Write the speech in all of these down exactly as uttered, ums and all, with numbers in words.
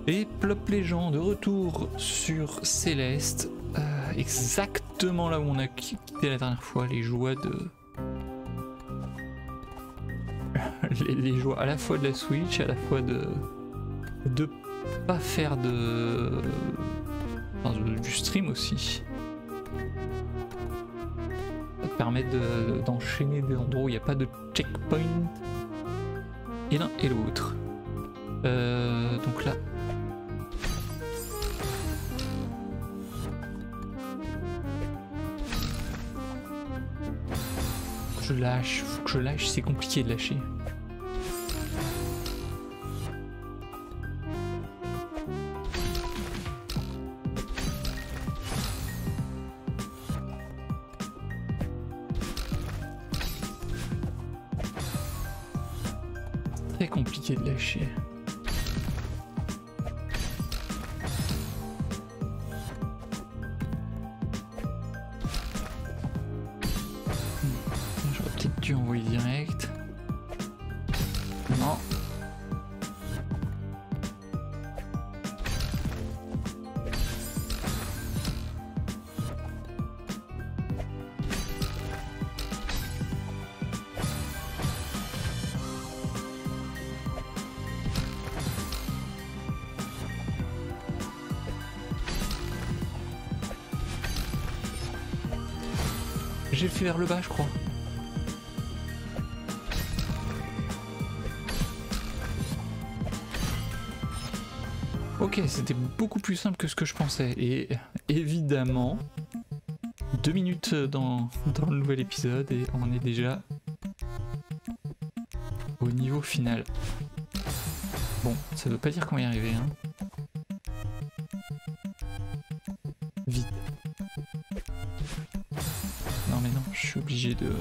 Et plop les gens de retour sur Céleste, euh, exactement là où on a quitté la dernière fois, les joies de... les, les joies à la fois de la Switch, à la fois de... de pas faire de... Enfin, de- du stream aussi. Ça te permet de- d'enchaîner des endroits où il n'y a pas de checkpoint. Et l'un et l'autre. Euh, donc là... Je lâche, faut que je lâche, c'est compliqué de lâcher. Très compliqué de lâcher. J'aurais peut-être dû envoyer direct. Non. J'ai fait vers le bas, je crois. Ok, c'était beaucoup plus simple que ce que je pensais. Et évidemment, deux minutes dans, dans le nouvel épisode et on est déjà au niveau final. Bon, ça veut pas dire qu'on va y arriver, hein. Vite. Non mais non, je suis obligé de...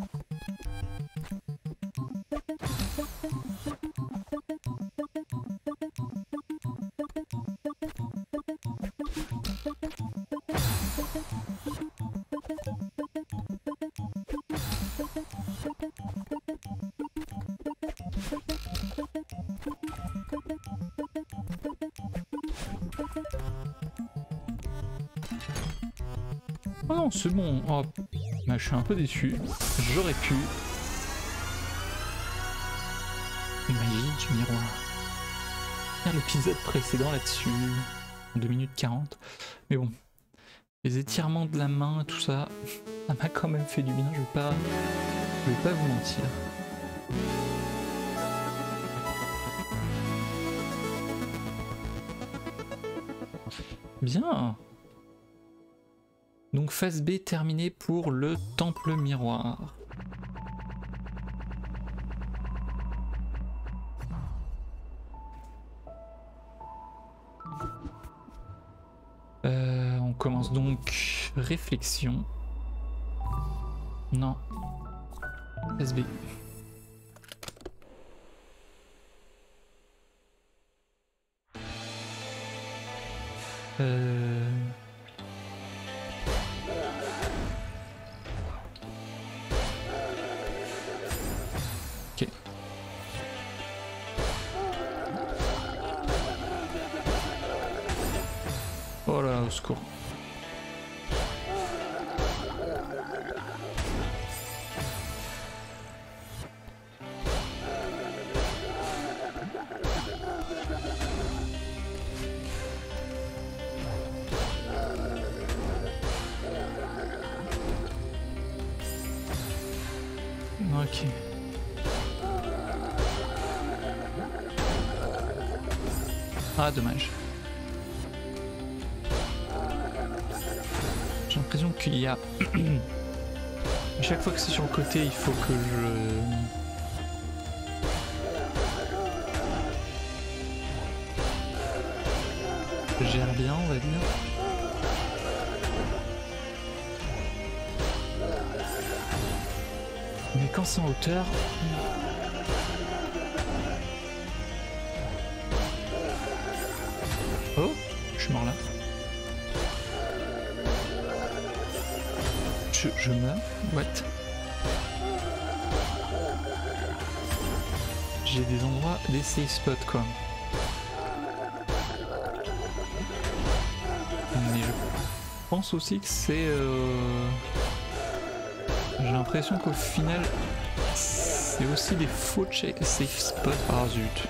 Oh non, c'est bon. Oh, bah, je suis un peu déçu. J'aurais pu. Magie du miroir. Faire l'épisode précédent là-dessus. deux minutes quarante. Mais bon. Les étirements de la main, tout ça, ça m'a quand même fait du bien. Je vais pas, je vais pas vous mentir. Bien. Donc phase B terminée pour le temple miroir. Euh, on commence donc réflexion. Non. Phase B. Euh... Ok. Oh là, au secours. Ok. Ah, dommage. J'ai l'impression qu'il y a... à chaque fois que c'est sur le côté, il faut que je... je gère bien, on va dire. Mais quand c'est en hauteur... Oh, je suis mort là. Je, je meurs? What? J'ai des endroits, des safe spots quoi. pense aussi que c'est... Euh... J'ai l'impression qu'au final, c'est aussi des faux safe spots. Ah zut.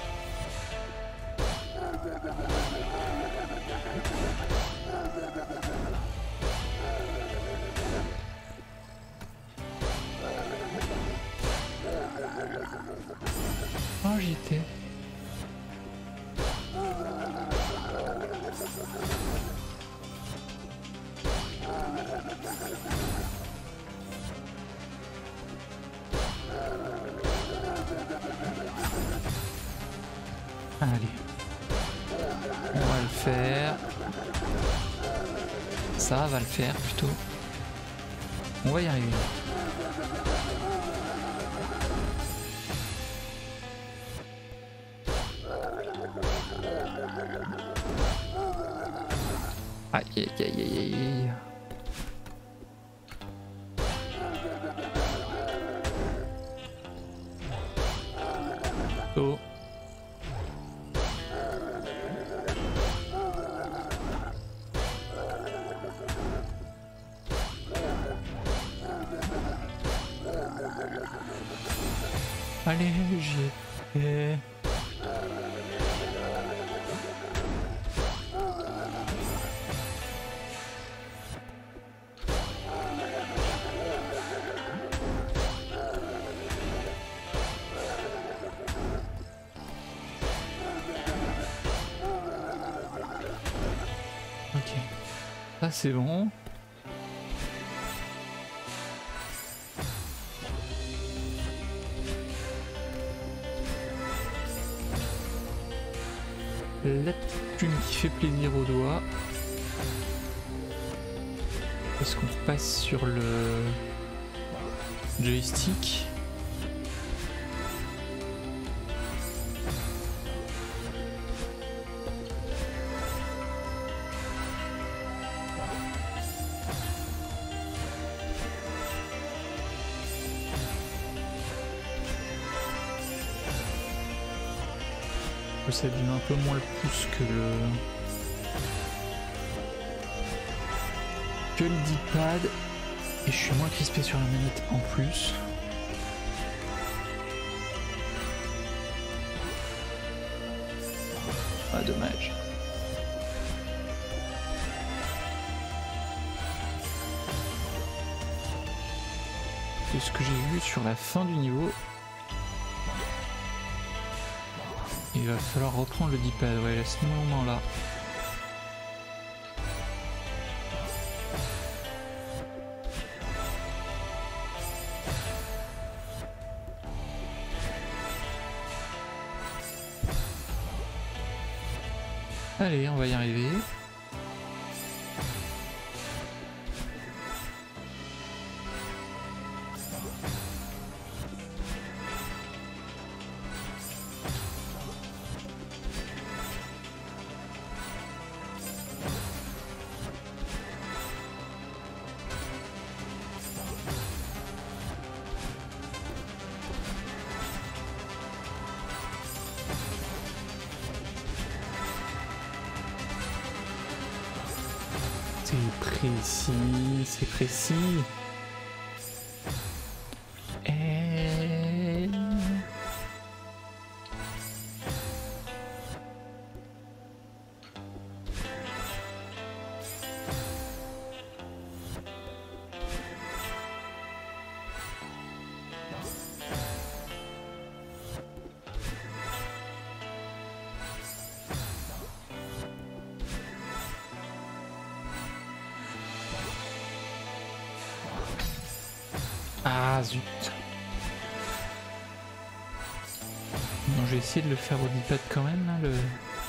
Ah j'y étais. Allez, on va le faire. Ça va le faire plutôt. On va y arriver. Aïe aïe aïe aïe aïe. Oh. Allez, j'y ai. Ok, ça c'est bon. La petite plume qui fait plaisir aux doigts. Est-ce qu'on passe sur le joystick? Ça abîme un peu moins le pouce que le que le D-pad et je suis moins crispé sur la manette en plus. Ah dommage. De ce que j'ai vu sur la fin du niveau, il va falloir reprendre le D-pad, ouais, à ce moment-là. Allez, on va y arriver. C'est précis, c'est précis. Et... Ah zut. Non, je vais essayer de le faire au D-pad quand même là, le...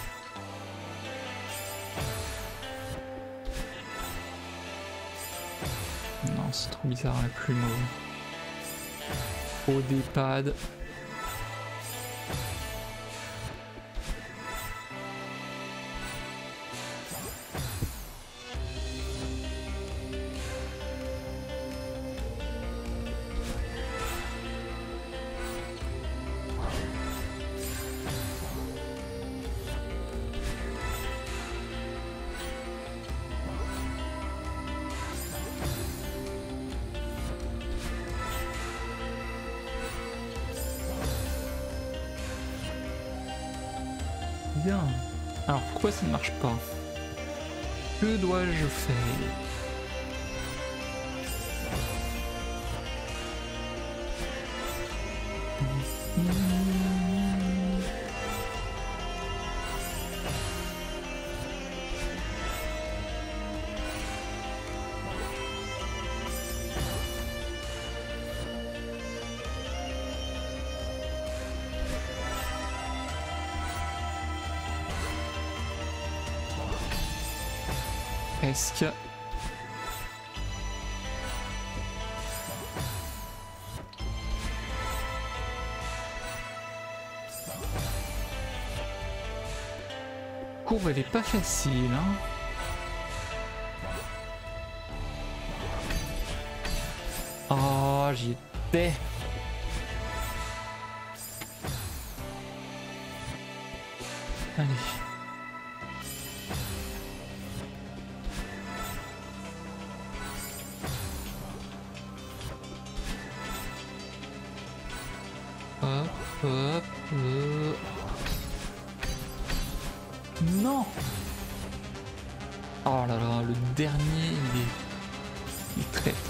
Non, c'est trop bizarre la plume au, au D-pad. bien. Alors pourquoi ça ne marche pas? Que dois-je faire? Presque. Courbe, elle est pas facile, hein. Oh, j'y étais. Allez. Hop, hop, hop. Non. Oh là là, le dernier, il est, il est très...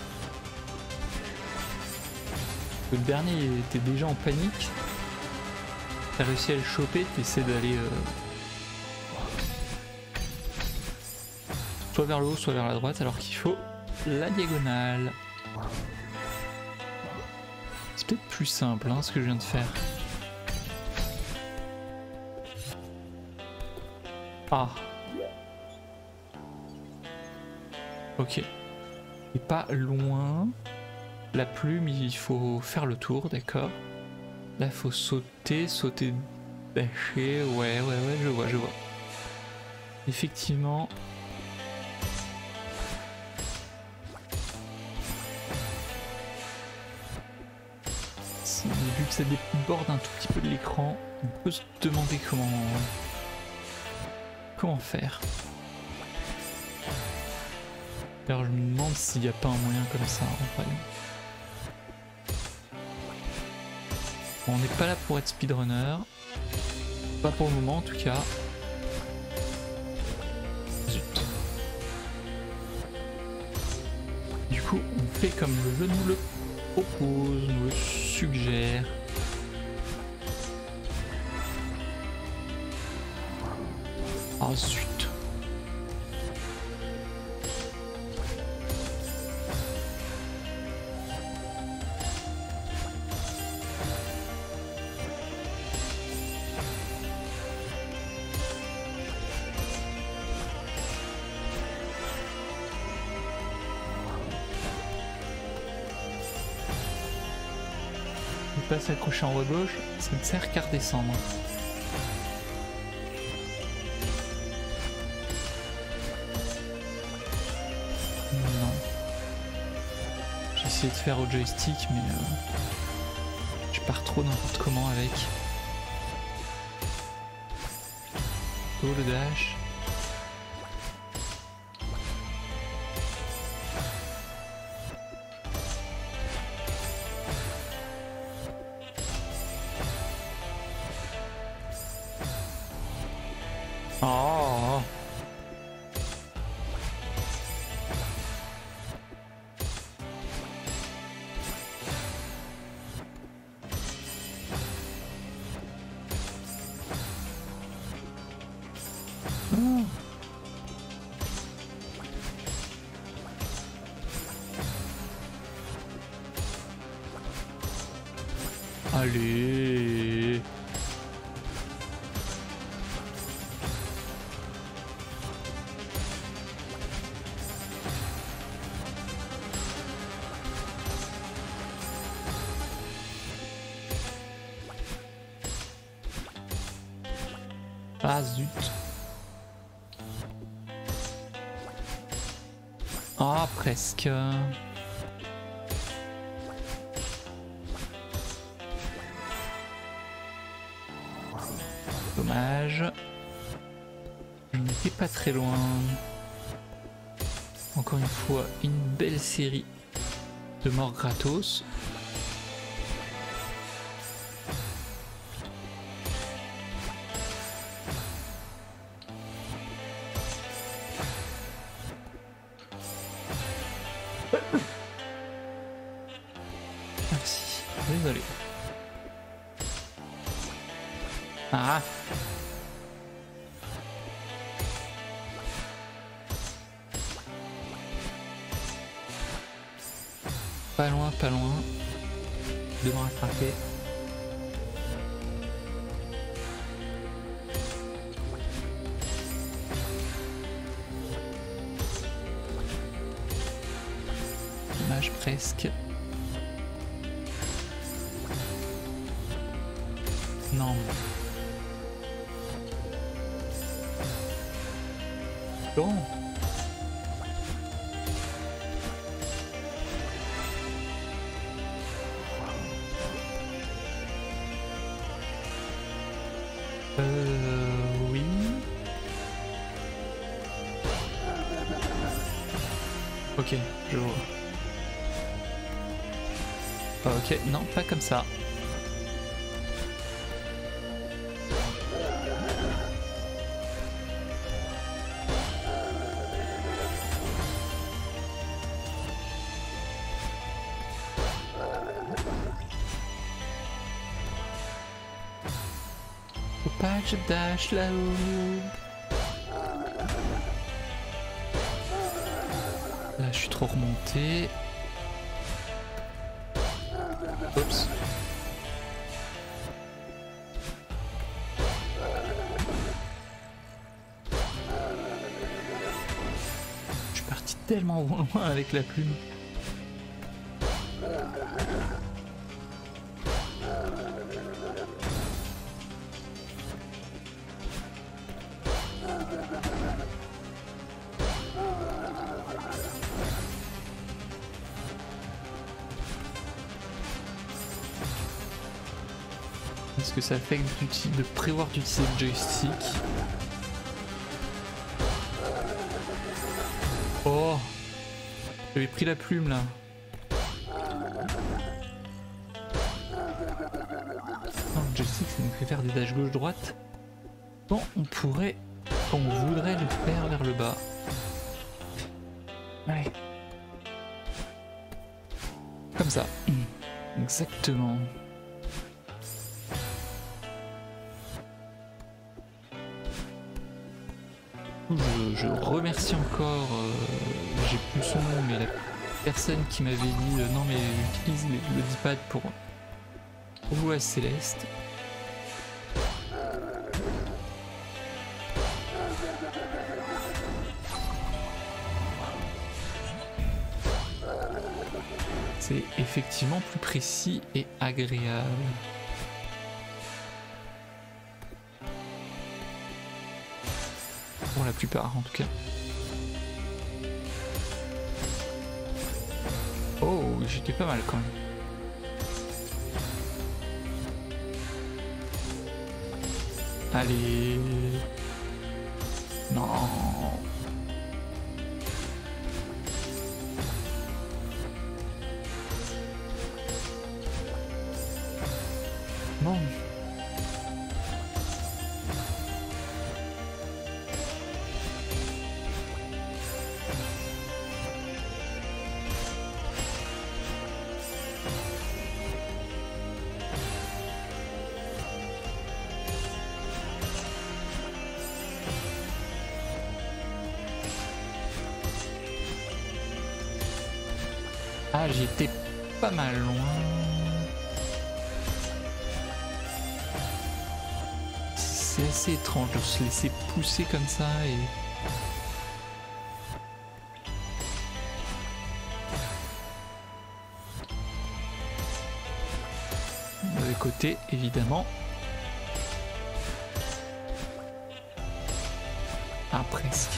Le dernier, il était déjà en panique. T'as réussi à le choper, t'essaies d'aller... Euh... soit vers le haut, soit vers la droite, alors qu'il faut la diagonale. C'est peut-être plus simple, hein, ce que je viens de faire. Ah. Ok. Et pas loin. La plume, il faut faire le tour, d'accord. Là, il faut sauter, sauter, dasher. Ouais, ouais, ouais, je vois, je vois. Effectivement. Vu que ça déborde un tout petit peu de l'écran, on peut se demander comment... Comment faire. Alors je me demande s'il n'y a pas un moyen comme ça en vrai. Bon, on n'est pas là pour être speedrunner. Pas pour le moment en tout cas. Zut. Du coup on fait comme le jeu nous le propose, nous le suggère. Ah zut. Ne pas s'accrocher en haut à gauche, ça ne sert qu'à redescendre. Non. J'ai essayé de faire au joystick, mais euh, je pars trop n'importe comment avec. Oh le dash. Oh. Oh. Allez. Ah zut. Ah presque. Dommage. Je n'étais pas très loin. Encore une fois, une belle série de morts gratos. Ah. Pas loin, pas loin. Devant rattraper. Dommage presque. Non. Bon. Euh... Oui. Ok, je vois. Ok, non, pas comme ça. Faut pas que je dash là-haut. Là, je suis trop remonté. Oups. Je suis parti tellement loin avec la plume. Est-ce que ça fait de prévoir d'utiliser le joystick? Oh, j'avais pris la plume là. Non, le joystick ça nous fait faire des dash gauche-droite. Bon, on pourrait, on voudrait le faire vers le bas. Allez. Comme ça. Exactement. Je, je remercie encore, euh, j'ai plus son nom, mais la personne qui m'avait dit euh, non mais utilise le, le D-pad pour, pour jouer à Céleste. C'est effectivement plus précis et agréable. Pour la plupart en tout cas. Oh, j'étais pas mal quand même. Allez. Non. Non. Ah, j'étais pas mal loin. C'est assez étrange de se laisser pousser comme ça et... De côté, évidemment. Ah, presque.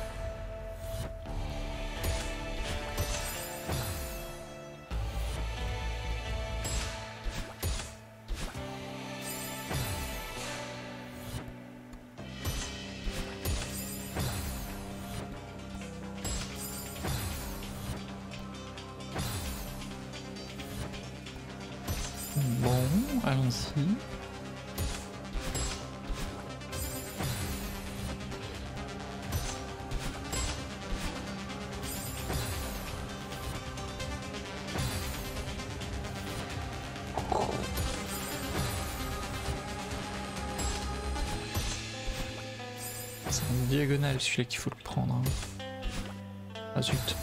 Bon, allons-y. C'est en diagonale celui-là qu'il faut le prendre. Hein. Ah zut.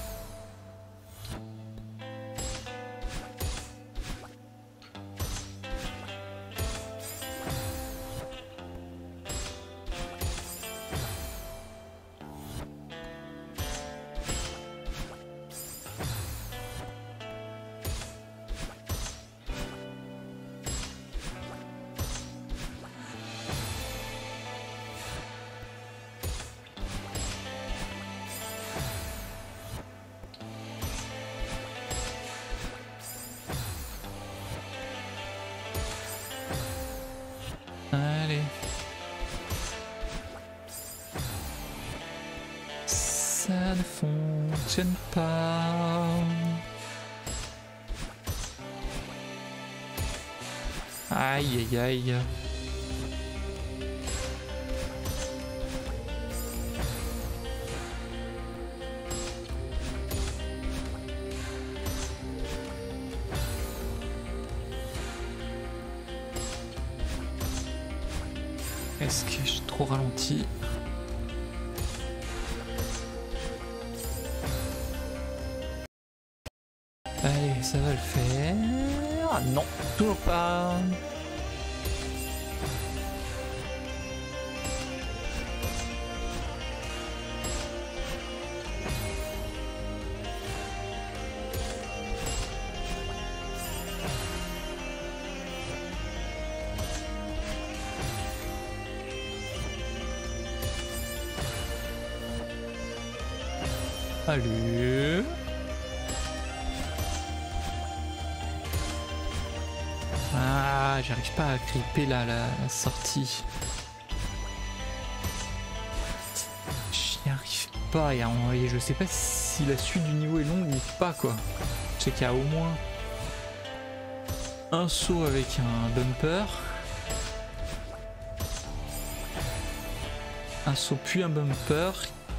Allez. Ça ne fonctionne pas. Aïe aïe aïe. Est-ce que j'ai trop ralenti? Allez, ça va le faire. Ah non, toujours pas. Salut. Ah, j'arrive pas à gripper là la, la sortie. J'y arrive pas et, et je sais pas si la suite du niveau est longue ou pas quoi. Je sais qu'il y a au moins un saut avec un bumper, un saut puis un bumper.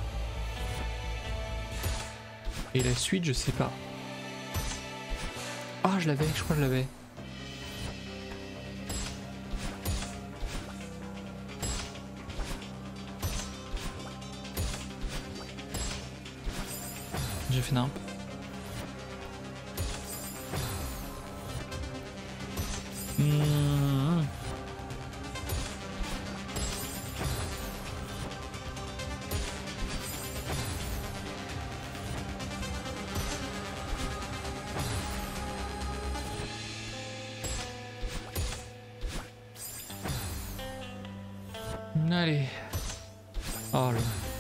Et la suite, je sais pas. Ah, je l'avais, je crois que je l'avais. J'ai fait nimp. Mmh. Allez. Oh là.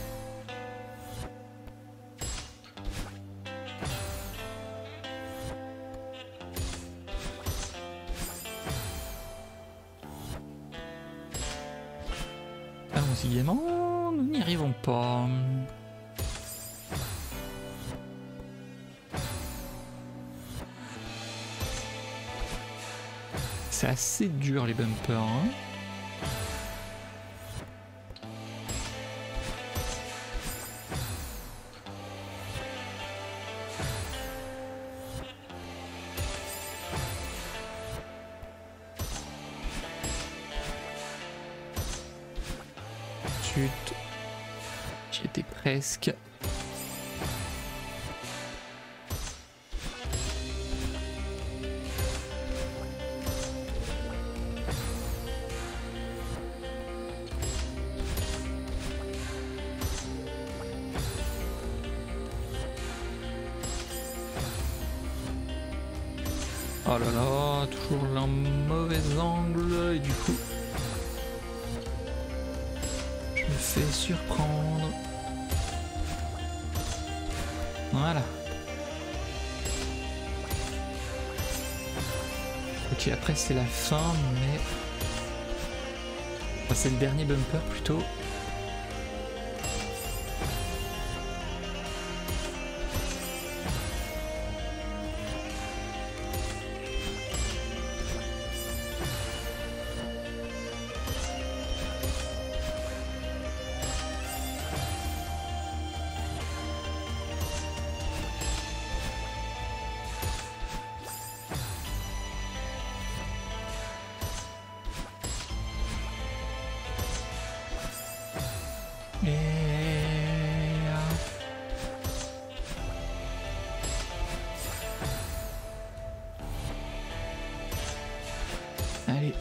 Allons-y gaiement, nous n'y arrivons pas. C'est assez dur les bumpers, hein. J'y étais presque. Oh là là, toujours un mauvais angle et du coup je me fais surprendre. Voilà. Ok, après c'est la fin, mais enfin, c'est le dernier bumper plutôt. Et... Allez.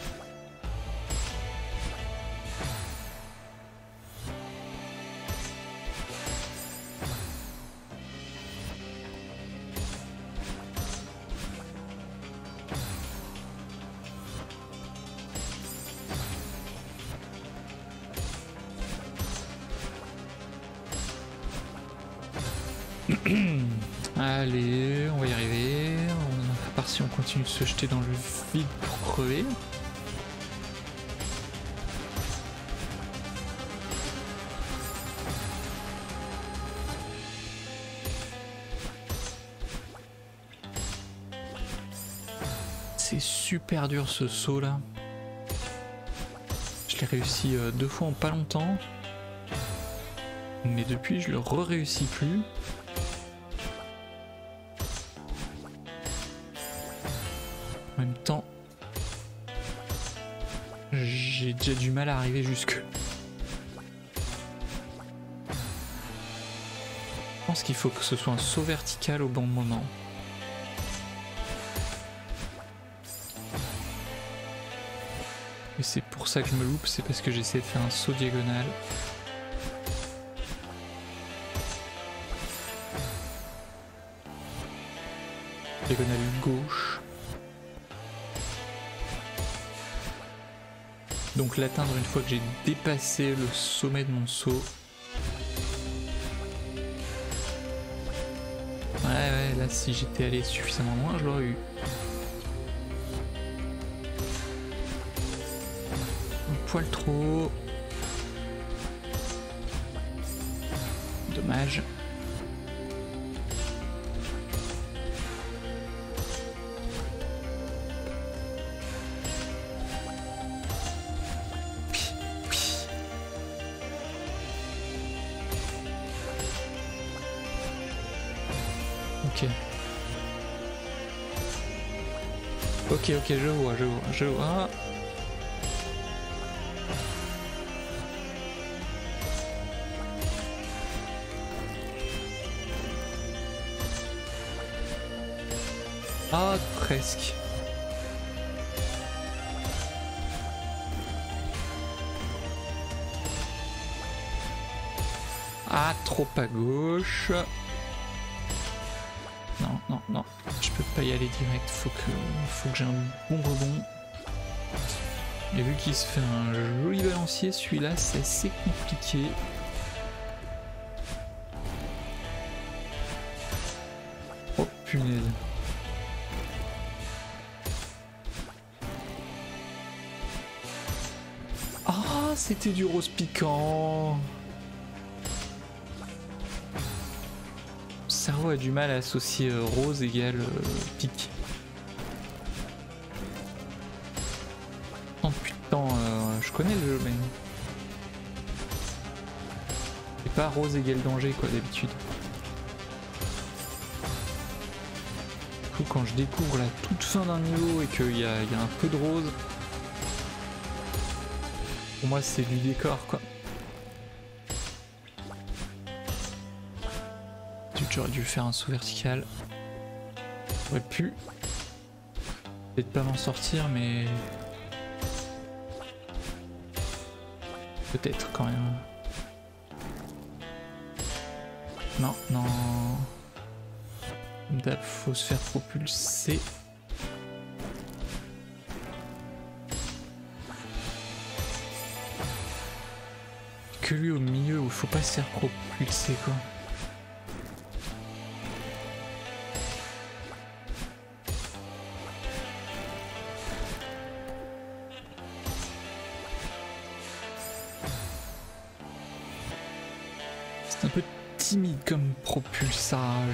Allez, on va y arriver. On... À part si on continue de se jeter dans le vide pour crever. C'est super dur ce saut là. Je l'ai réussi euh, deux fois en pas longtemps. Mais depuis je le re-réussis plus. En même temps, j'ai déjà du mal à arriver jusque. Je pense qu'il faut que ce soit un saut vertical au bon moment. Et c'est pour ça que je me loupe, c'est parce que j'essaie de faire un saut diagonal. Diagonale gauche. Donc l'atteindre une fois que j'ai dépassé le sommet de mon saut. Ouais ouais, là si j'étais allé suffisamment loin, je l'aurais eu. Un poil trop haut. Dommage. Ok. Ok, ok, je vois, je vois, je vois. Ah, presque. Ah, trop à gauche. Non, non, non, je peux pas y aller direct, faut que, faut que j'ai un bon rebond. Et vu qu'il se fait un joli balancier, celui-là c'est assez compliqué. Oh punaise. Ah, c'était du rose piquant. Le cerveau a du mal à associer euh, rose égale euh, pique. Oh putain, euh, je connais le jeu mais... C'est pas rose égale danger quoi d'habitude. Du coup quand je découvre la toute fin d'un niveau et qu'il y a, y a un peu de rose, pour moi c'est du décor quoi. J'aurais dû faire un saut vertical. J'aurais pu. Peut-être pas m'en sortir, mais... Peut-être quand même. Non, non. D'hab, faut se faire propulser. Que lui au milieu où il faut pas se faire propulser quoi. Un peu timide comme propulsage.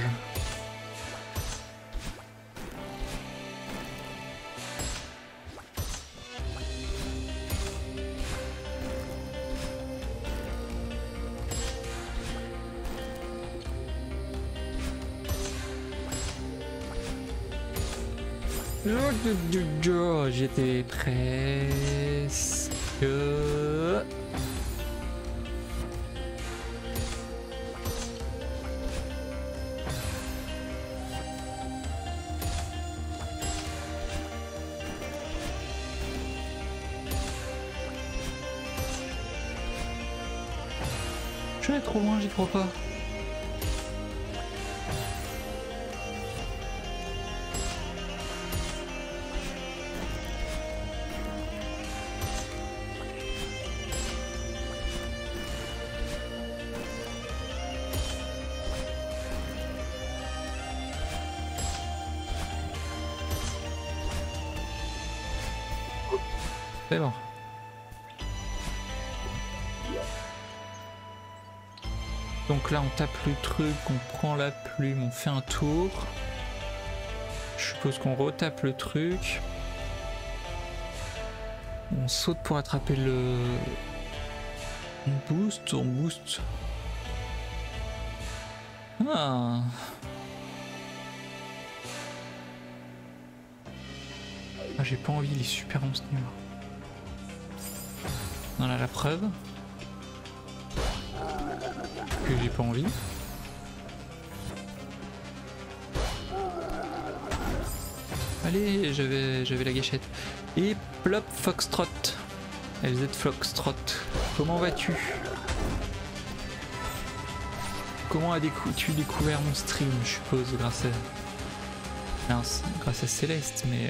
J'étais presque... Je vais trop loin, j'y crois pas. C'est bon. Donc là on tape le truc, on prend la plume, on fait un tour. Je suppose qu'on retape le truc. On saute pour attraper le... On boost, on boost. Ah. Ah j'ai pas envie, il est super bon ce niveau. On a la preuve que j'ai pas envie. Allez, j'avais j'avais la gâchette. Et plop Foxtrot. L Z Foxtrot. Comment vas-tu? Comment as-tu découvert mon stream, je suppose, grâce à... Non, grâce à Céleste, mais...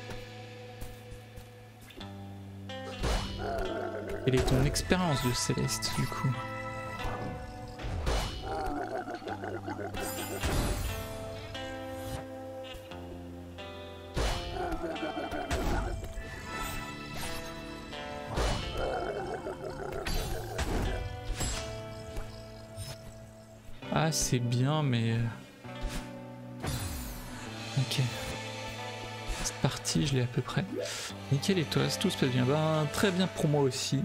Quelle est ton expérience de Céleste, du coup? Ah, c'est bien, mais... Ok. Cette partie, je l'ai à peu près. Nickel, et toi, tout se passe bien? Ben, très bien pour moi aussi.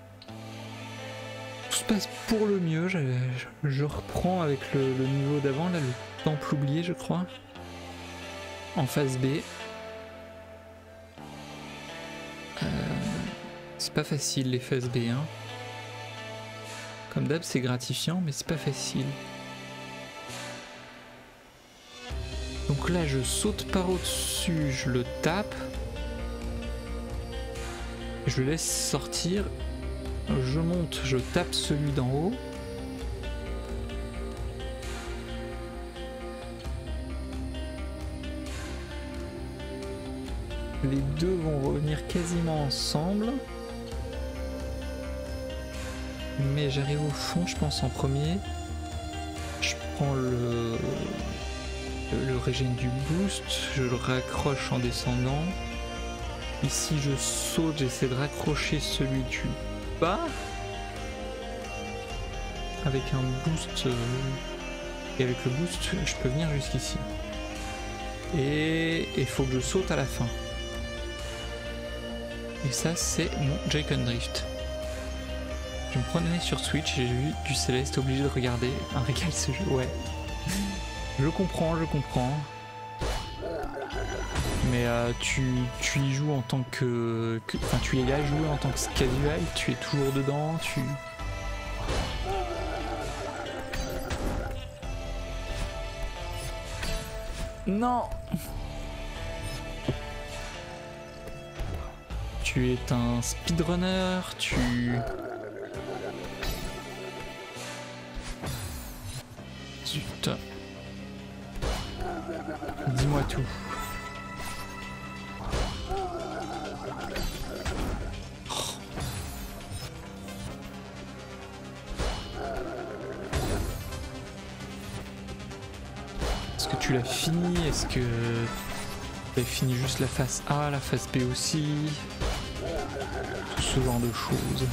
Tout se passe pour le mieux. Je, je, je reprends avec le, le niveau d'avant, là, le temple oublié, je crois. En phase B. Euh, c'est pas facile, les phases B, hein. Comme d'hab, c'est gratifiant, mais c'est pas facile. Donc là, je saute par au-dessus, je le tape. Je le laisse sortir. Je monte, je tape celui d'en haut. Les deux vont revenir quasiment ensemble. Mais j'arrive au fond, je pense, en premier. Je prends le... le régène du boost, je le raccroche en descendant. Ici je saute, j'essaie de raccrocher celui du bas avec un boost, euh, et avec le boost je peux venir jusqu'ici. Et il faut que je saute à la fin. Et ça c'est mon Joy-Con Drift. Je me prenais sur Switch, j'ai vu du Céleste, obligé de regarder. Un régal ce jeu, ouais. Je comprends, je comprends. Mais euh, tu, tu y joues en tant que... que enfin, tu y as joué en tant que casual, tu es toujours dedans, tu... Non! Tu es un speedrunner, tu... Zut. Dis-moi tout. Est-ce que tu l'as fini? Est-ce que tu as fini juste la phase A, la phase B aussi? Tout ce genre de choses.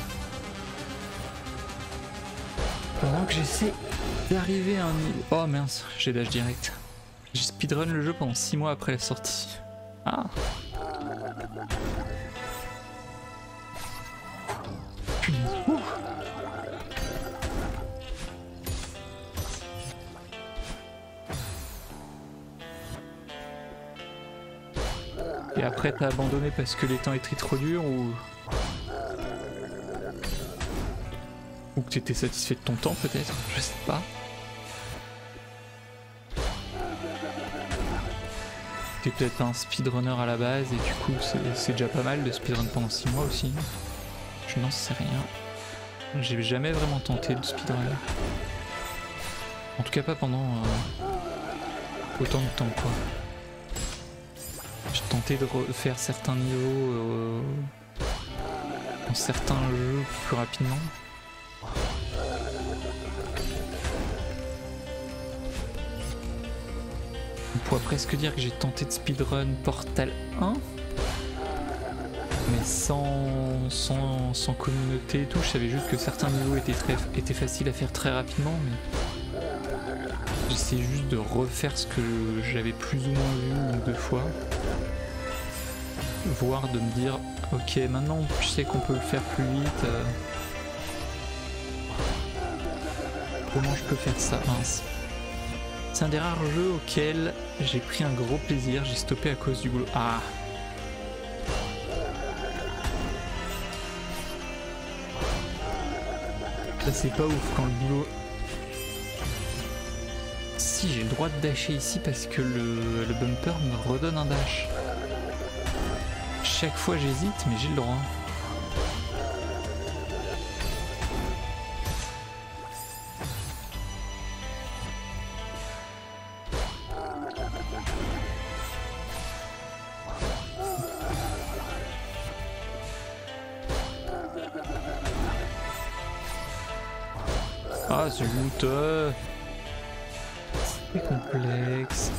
Pendant que j'essaie d'arriver à un niveau... Oh mince, j'ai l'âge direct. J'ai speedrun le jeu pendant six mois après la sortie. Ah. Ouh. Et après t'as abandonné parce que les temps étaient trop durs ou... Ou que t'étais satisfait de ton temps peut-être, je sais pas. T'es peut-être un speedrunner à la base et du coup c'est déjà pas mal de speedrun pendant six mois aussi. Je n'en sais rien. J'ai jamais vraiment tenté le speedrun. En tout cas pas pendant euh, autant de temps quoi. J'ai tenté de refaire certains niveaux euh, dans certains jeux plus rapidement. On pourrait presque dire que j'ai tenté de speedrun Portal un. Mais sans, sans, sans communauté et tout, je savais juste que certains niveaux étaient, très, étaient faciles à faire très rapidement, mais j'essayais juste de refaire ce que j'avais plus ou moins vu une ou deux fois. Voire de me dire, ok maintenant je sais qu'on peut le faire plus vite, euh... comment je peux faire ça, mince. C'est un des rares jeux auxquels j'ai pris un gros plaisir, j'ai stoppé à cause du boulot. Ah. Ça c'est pas ouf quand le boulot... Si j'ai le droit de dasher ici parce que le, le bumper me redonne un dash. Chaque fois j'hésite mais j'ai le droit. Ah zut, euh... c'est complexe.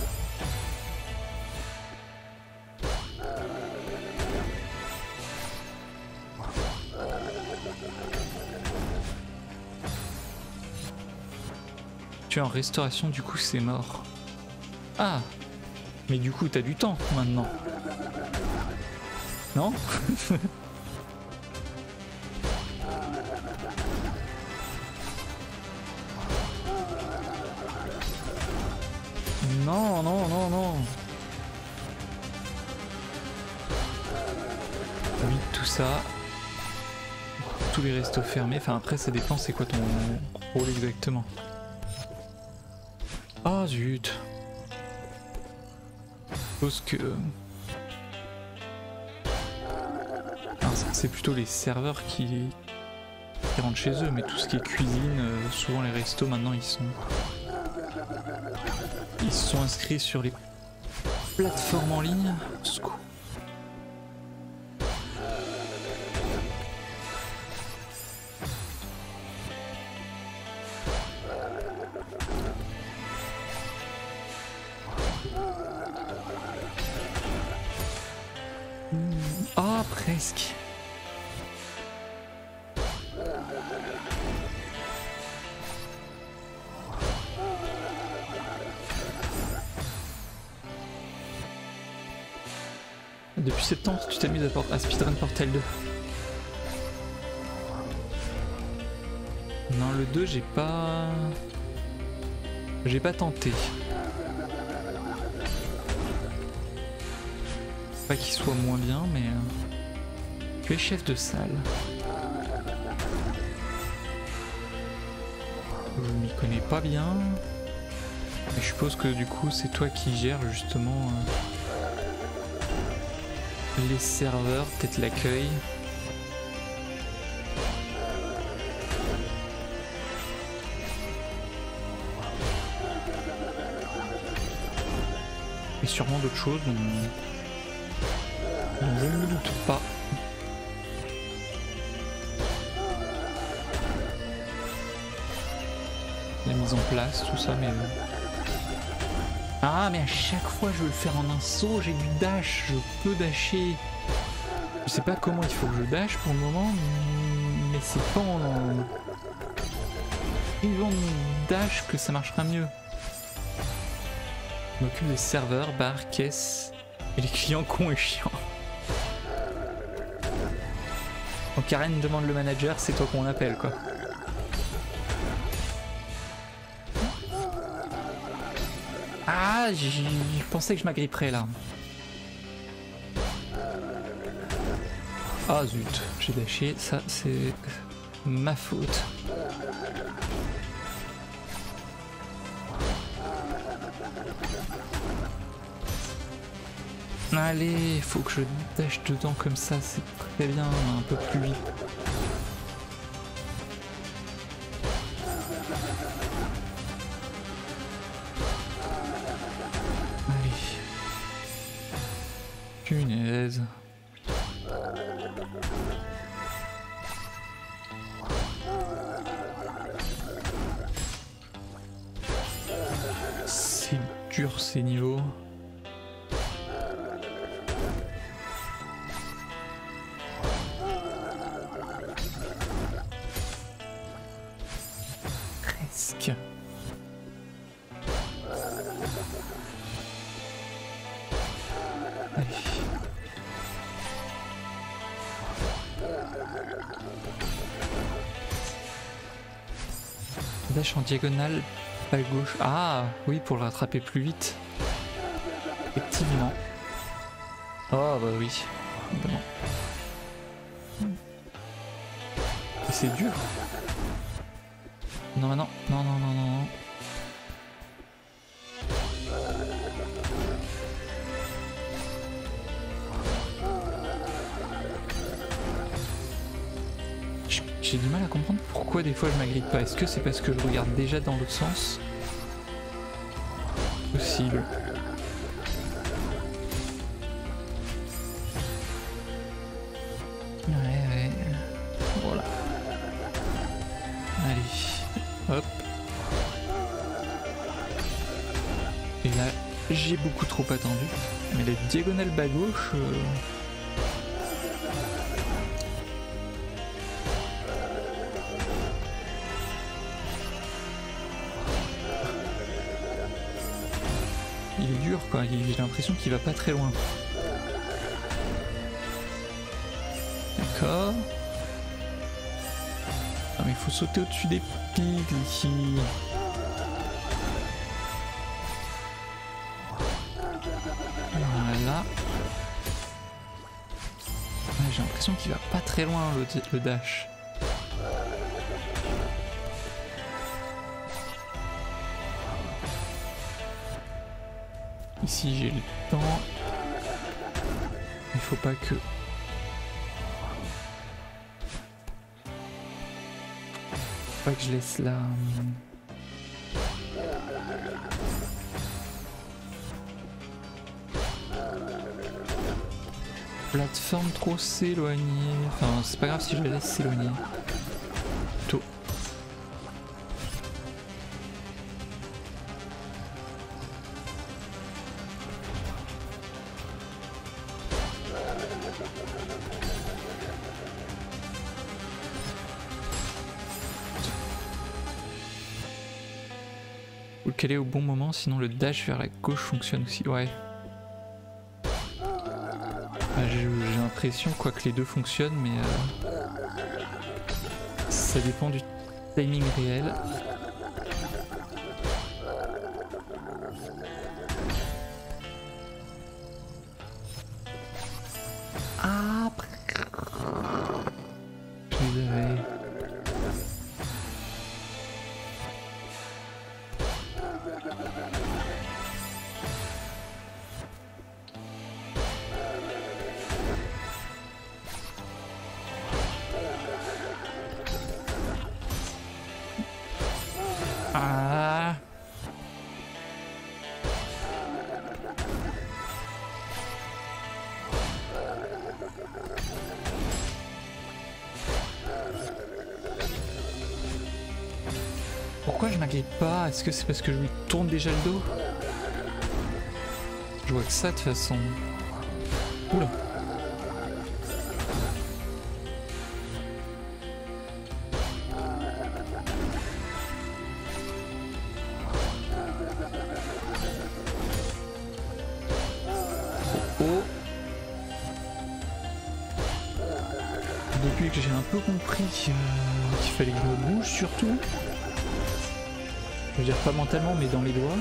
Tu es en restauration, du coup c'est mort. Ah, mais du coup t'as du temps maintenant. Non? Non, non, non, non. Oui, tout ça. Tous les restos fermés. Enfin après ça dépend c'est quoi ton rôle exactement. Ah zut. Je suppose que... c'est plutôt les serveurs qui... qui rentrent chez eux, mais tout ce qui est cuisine, euh, souvent les restos maintenant ils sont... Ils se sont inscrits sur les plateformes en ligne. Secours. Ah, presque. Depuis septembre, tu t'amuses à, à speedrun Portal deux. Non, le deux, j'ai pas... J'ai pas tenté. Pas qu'il soit moins bien, mais... Tu es chef de salle. Je m'y connais pas bien. Mais je suppose que du coup, c'est toi qui gères justement... Euh... les serveurs, peut-être l'accueil. Et sûrement d'autres choses dont, dont je ne me doute pas. La mise en place, tout ça, mais... Ah mais à chaque fois je veux le faire en un saut, j'ai du dash, je peux dasher. Je sais pas comment il faut que je dash pour le moment, mais c'est pas en suivant mon dash que ça marchera mieux. Je m'occupe des serveurs, bars, caisses et les clients cons et chiants. Quand Karen demande le manager, c'est toi qu'on appelle quoi. Ah, j'y pensais que je m'agripperais là. Ah zut, j'ai lâché, ça c'est ma faute. Allez, faut que je dash dedans comme ça, c'est très bien, un peu plus vite. Punaise. C'est dur ces niveaux. Presque. Allez. Dash en diagonale, à gauche. Ah oui, pour le rattraper plus vite. Effectivement. Oh bah oui. Évidemment. Et c'est dur. Non, non, non, non, non, non, non. J'ai du mal à comprendre pourquoi des fois je m'agrippe pas. Est-ce que c'est parce que je regarde déjà dans l'autre sens? Possible. Ouais, ouais. Voilà. Allez. Hop. Et là, j'ai beaucoup trop attendu. Mais la diagonale bas gauche... Euh... il est dur quoi, j'ai l'impression qu'il va pas très loin. D'accord. Ah mais il faut sauter au-dessus des pics ici. Voilà. Ouais, j'ai l'impression qu'il va pas très loin le, le dash. Ici j'ai le temps. Il faut pas que... Faut pas que je laisse la... plateforme trop s'éloigner. Enfin c'est pas grave si je la laisse s'éloigner. Plutôt. Faut le caler au bon moment, sinon le dash vers la gauche fonctionne aussi. Ouais. Ah, j'ai l'impression quoi que les deux fonctionnent, mais euh, ça dépend du timing réel. Ah, je les avais. Ah. Pourquoi je m'agrippe pas? Est-ce que c'est parce que je lui tourne déjà le dos? Je vois que ça de toute façon. Oula. Oh. Depuis que j'ai un peu compris qu'il fallait que je me bouge surtout. Je veux dire pas mentalement mais dans les doigts.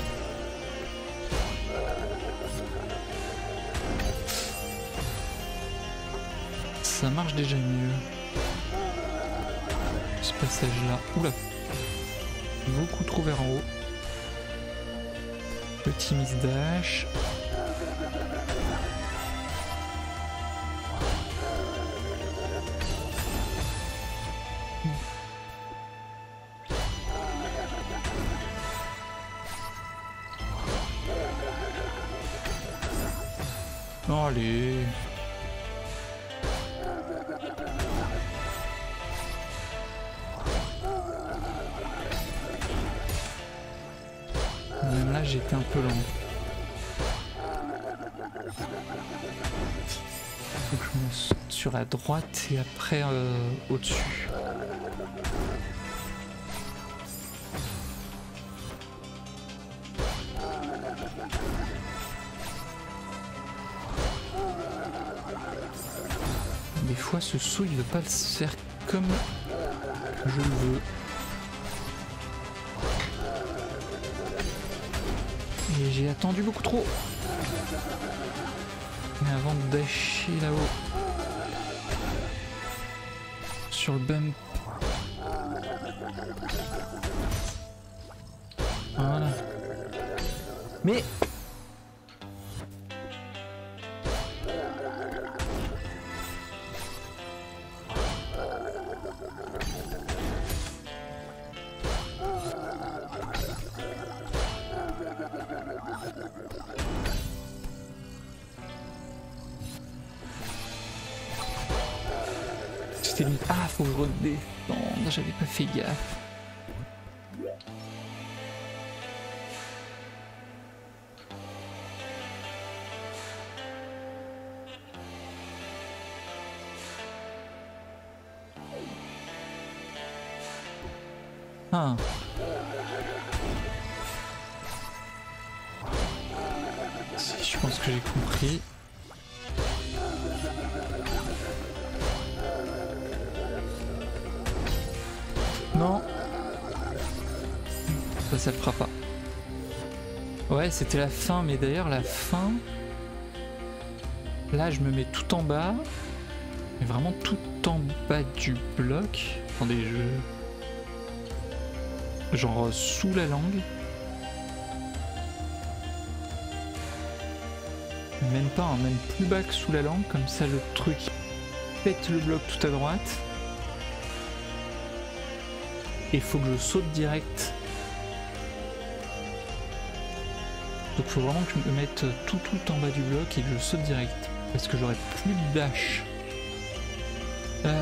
Ça marche déjà mieux. Ce passage là. Oula. Beaucoup trop vers en haut. Petit miss dash. Oh, allez. Même là, j'étais un peu lent. Donc je me saute sur la droite et après euh, au-dessus. Des fois ce saut il veut pas se faire comme je le veux. Et j'ai attendu beaucoup trop. Mais avant de dasher là-haut sur le bump. Voilà. Mais ah, faut que je redescende, j'avais pas fait gaffe. Ah. Si, je pense que j'ai compris. Non. Ça, ça le fera pas. Ouais, c'était la fin, mais d'ailleurs la fin... Là, je me mets tout en bas. Mais vraiment tout en bas du bloc. Attendez, je... Genre sous la langue. Même pas, hein, même plus bas que sous la langue. Comme ça, le truc pète le bloc tout à droite. Et faut que je saute direct. Donc faut vraiment que je me mette tout tout en bas du bloc et que je saute direct. Parce que j'aurai plus de dash. Voilà.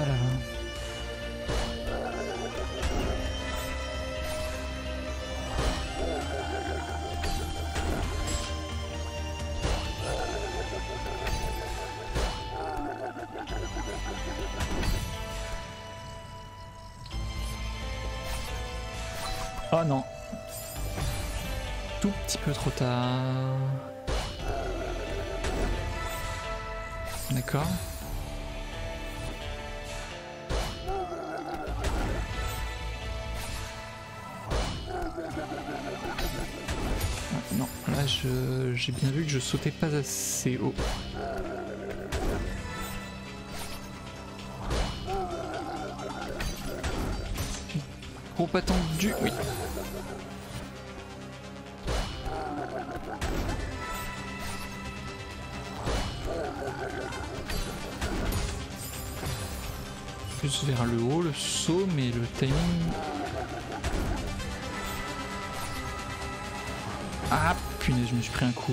Oh non. Tout petit peu trop tard. D'accord. Non, là je j'ai bien vu que je sautais pas assez haut. Trop attendu, oui. Plus vers le haut, le saut, mais le timing... Ah, punaise, je me suis pris un coup.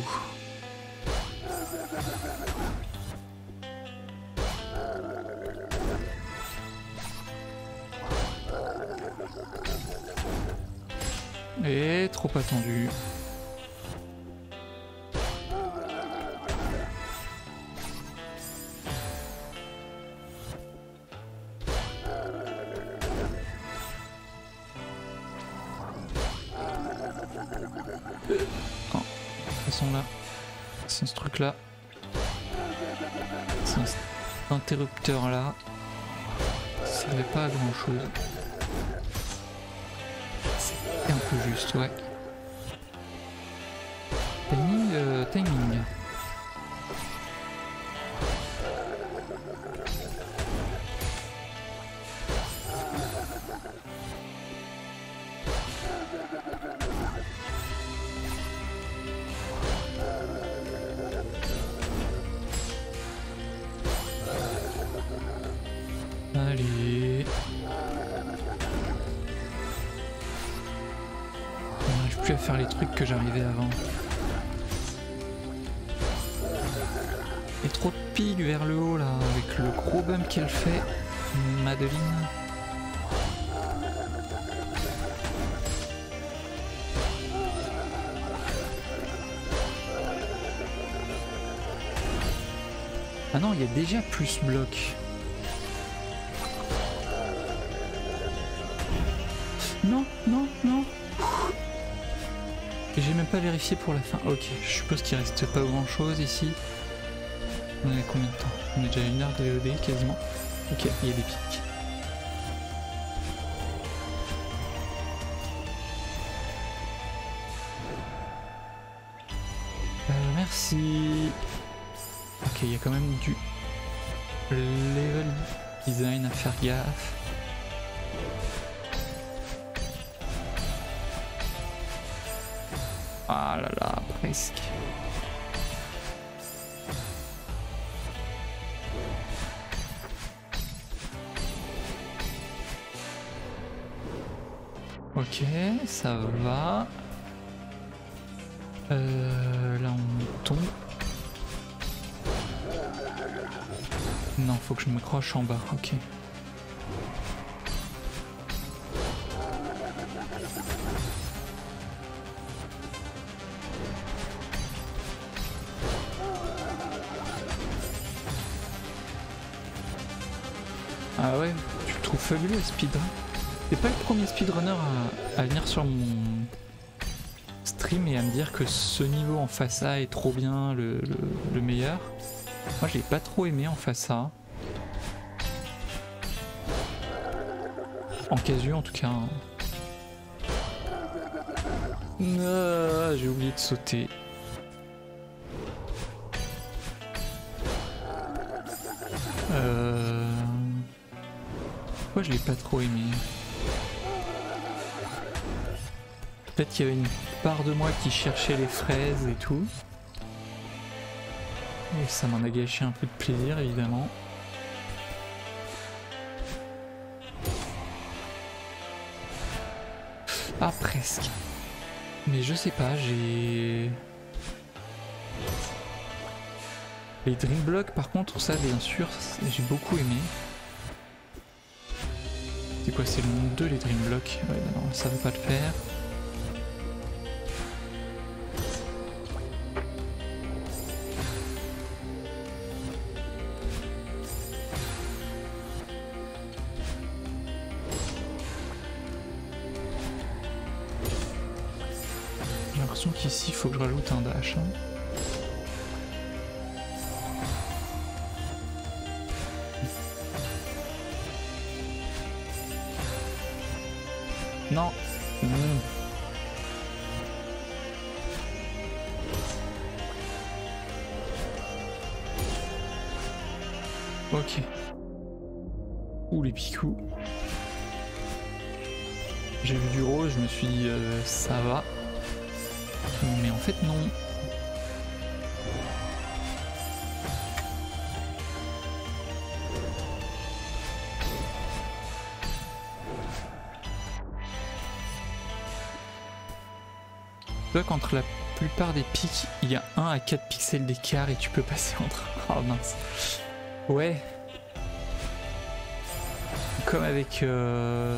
Et trop attendu. Oh, ils sont là. C'est ce truc là. C'est cet interrupteur là. Ça servait pas à grand chose. C'est un peu juste, ouais. Timing, euh, timing. Allez. On n'arrive plus à faire les trucs que j'arrivais avant. Et trop de pics vers le haut là, avec le gros bump qu'elle fait, Madeline. Ah non, il y a déjà plus bloc. Non, non, non. J'ai même pas vérifié pour la fin. Ok, je suppose qu'il reste pas grand chose ici. On est à combien de temps? On est déjà à une heure de V O D quasiment. Ok, il y a des pics. Euh, merci. Ok, il y a quand même du level design à faire gaffe. Ah là là, presque. Ok, ça va. Euh, là on tombe. Non, faut que je me croche en bas, ok. Ah ouais, tu le trouves fabuleux speedrun. T'es pas le premier speedrunner à, à venir sur mon stream et à me dire que ce niveau en face A est trop bien, le, le, le meilleur. Moi je l'ai pas trop aimé en face A. En casu en tout cas. Hein. Ah, j'ai oublié de sauter. Euh... Pourquoi je l'ai pas trop aimé? Peut-être qu'il y avait une part de moi qui cherchait les fraises et tout. Et ça m'en a gâché un peu de plaisir évidemment. Ah presque. Mais je sais pas, j'ai... Les Dream Blocks par contre, ça bien sûr, j'ai beaucoup aimé. C'est quoi, c'est le monde deux les Dream Blocks? Ouais, bah non, ça va pas le faire. J'ai l'impression qu'ici il faut que je rajoute un dash. Hein. Non. Mmh. Ok. Ouh les picous. J'ai vu du rose, je me suis dit euh, ça va. Mais en fait non. Tu vois qu'entre la plupart des pics, il y a un à quatre pixels d'écart et tu peux passer entre... Oh mince. Ouais. Comme avec euh...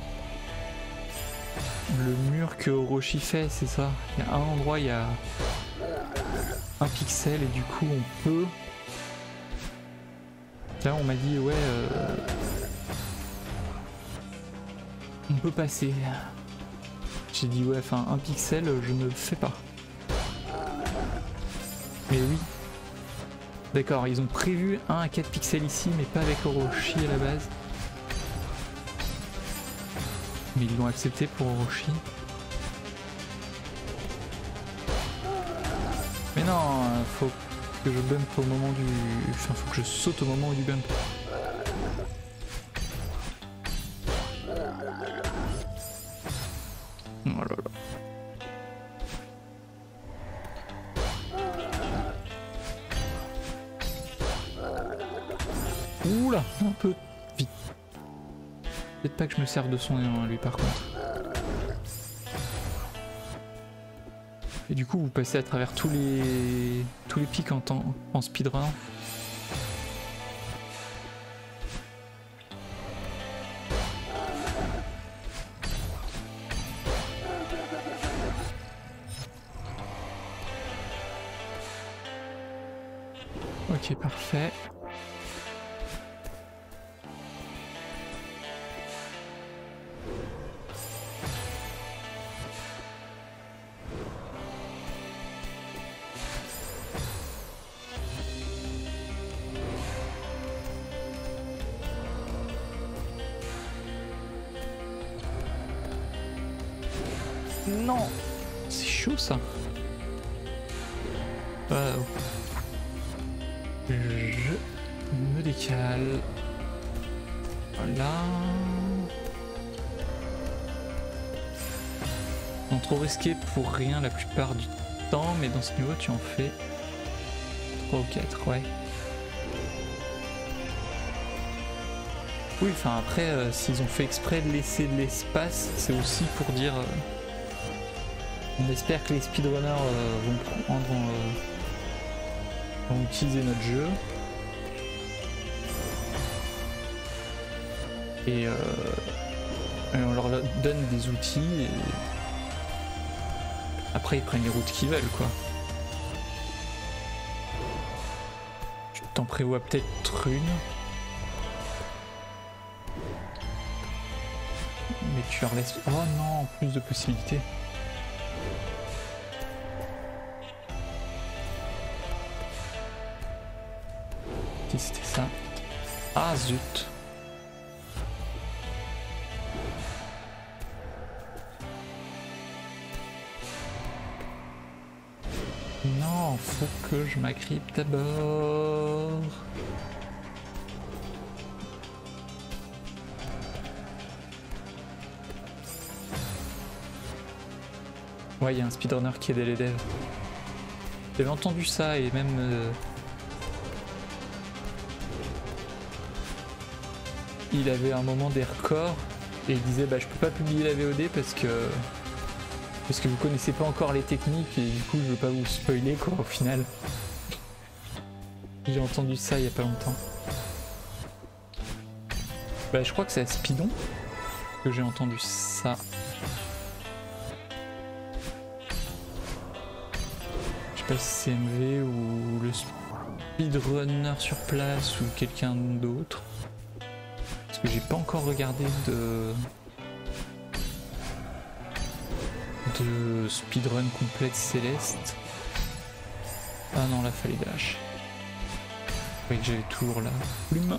le mur que Orochi fait, c'est ça. Il y a un endroit, il y a un pixel et du coup on peut... Là on m'a dit ouais... Euh... On peut passer. J'ai dit ouais, enfin un pixel, je ne le fais pas. Mais oui. D'accord, ils ont prévu un à quatre pixels ici, mais pas avec Orochi à la base. Mais ils l'ont accepté pour Orochi. Mais non, faut que je bump au moment du... Enfin, faut que je saute au moment du bump. Oh là là. Oula, un peu vite. Peut-être pas que je me serve de son élan lui par contre. Et du coup vous passez à travers tous les tous les pics en, temps, en speedrun. Ok, parfait. Non, c'est chaud ça. Euh, je me décale. Voilà. Non, trop risqué pour rien la plupart du temps, mais dans ce niveau tu en fais trois ou quatre, ouais. Oui, enfin après, euh, s'ils ont fait exprès de laisser de l'espace, c'est aussi pour dire... Euh, on espère que les speedrunners euh, vont prendre... Euh, vont utiliser notre jeu. Et, euh, et on leur donne des outils et après ils prennent les routes qu'ils veulent quoi. Tu t'en prévois peut-être une. Mais tu leur laisses... Oh non, plus de possibilités. Si c'était ça. Ah zut. Non, faut que je m'agrippe d'abord. Ouais, il y a un speedrunner qui aide les devs. J'avais entendu ça et même... Euh, il avait un moment des records et il disait bah je peux pas publier la V O D parce que... Parce que vous connaissez pas encore les techniques et du coup je veux pas vous spoiler quoi au final. J'ai entendu ça il y a pas longtemps. Bah je crois que c'est à Speedon que j'ai entendu ça. Je sais pas si c'est M V ou le speedrunner sur place ou quelqu'un d'autre. Parce que j'ai pas encore regardé de... de speedrun complète Céleste. Ah non, là fallait dash. Je croyais que j'avais toujours la plume.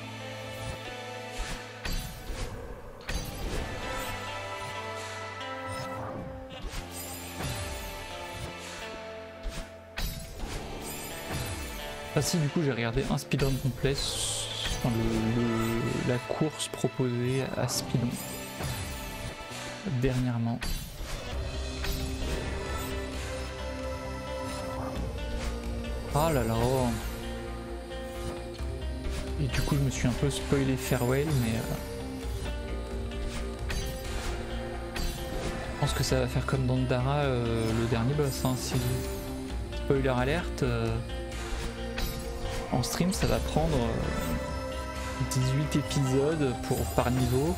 Ah si, du coup j'ai regardé un speedrun complet, enfin, le, le, la course proposée à Speedon dernièrement. Ah là là. Et du coup je me suis un peu spoilé Farewell, mais euh, je pense que ça va faire comme dans Dara, euh, le dernier boss. Hein. Si spoiler alerte, euh, en stream ça va prendre euh, dix-huit épisodes pour, par niveau.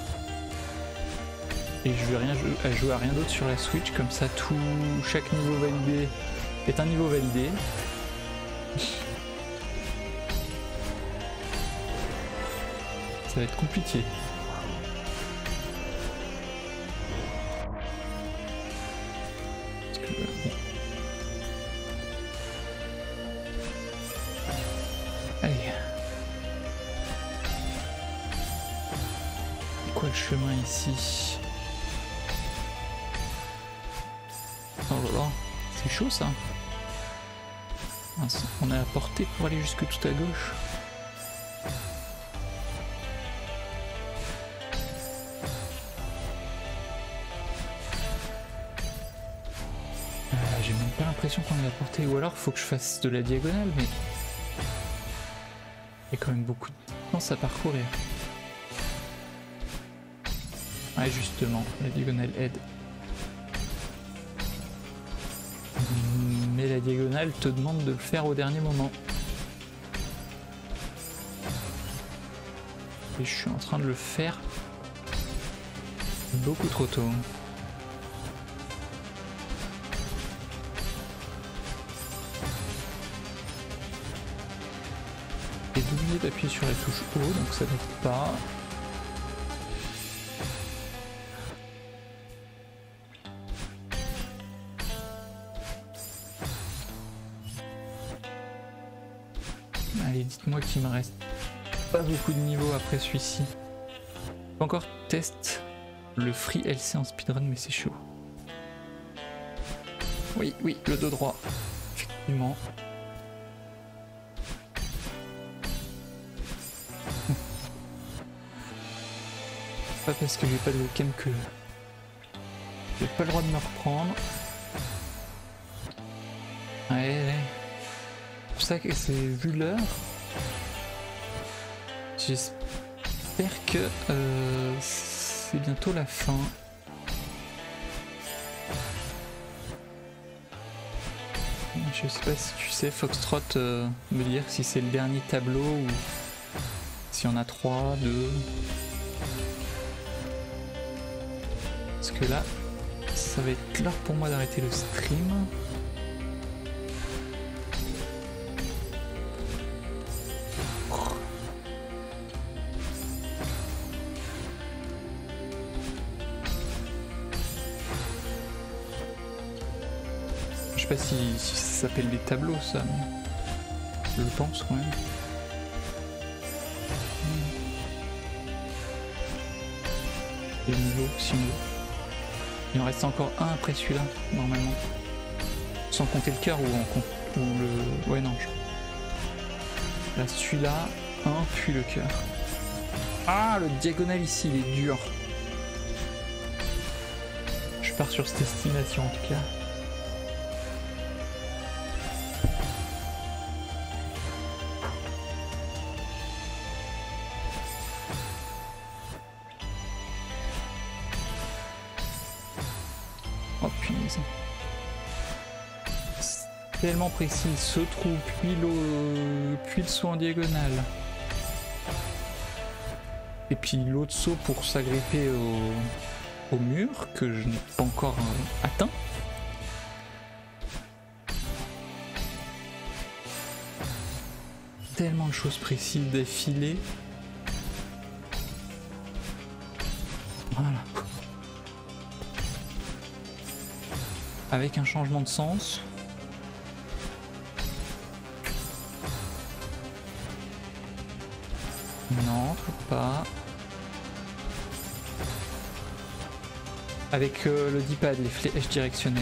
Et je vais rien jouer, jouer à rien d'autre sur la Switch, comme ça tout chaque niveau validé est un niveau validé. Ça va être compliqué. Parce que, bon. Allez. C'est quoi le chemin ici? Oh là là, c'est chaud ça. On a à portée pour aller jusque tout à gauche. Euh, J'ai même pas l'impression qu'on est à portée. Ou alors faut que je fasse de la diagonale, mais il y a quand même beaucoup de temps à parcourir. Ouais, justement, la diagonale aide. Mais la diagonale te demande de le faire au dernier moment. Et je suis en train de le faire beaucoup trop tôt. J'ai oublié d'appuyer sur la touche haut, donc ça n'aide pas. Allez, dites-moi qu'il me reste pas beaucoup de niveaux après celui-ci. Encore test le free L C en speedrun, mais c'est chaud. Oui, oui, le dos droit. Effectivement. Pas parce que j'ai pas de webcam que j'ai pas le droit de me reprendre. Ouais, ouais. C'est pour ça que c'est vu l'heure. J'espère que euh, c'est bientôt la fin. Je sais pas si tu sais, Foxtrot, euh, me dire si c'est le dernier tableau ou s'il y en a trois, deux. Parce que là, ça va être l'heure pour moi d'arrêter le stream. Je sais pas si, si ça s'appelle des tableaux ça, mais je le pense quand même. Et le niveau, si on veut. Il en reste encore un après celui-là, normalement. Sans compter le cœur ou en compte ou le. Ouais non je. Là celui-là, un, puis le cœur. Ah, le diagonal ici, il est dur. Je pars sur cette estimation en tout cas. Oh punaise. C'est tellement précis, ce trou, puis le, puis le saut en diagonale. Et puis l'autre saut pour s'agripper au, au mur que je n'ai pas encore euh, atteint. Tellement de choses précises d'affilée. Voilà. Avec un changement de sens. Non, faut pas. Avec euh, le D-pad, les flèches directionnelles.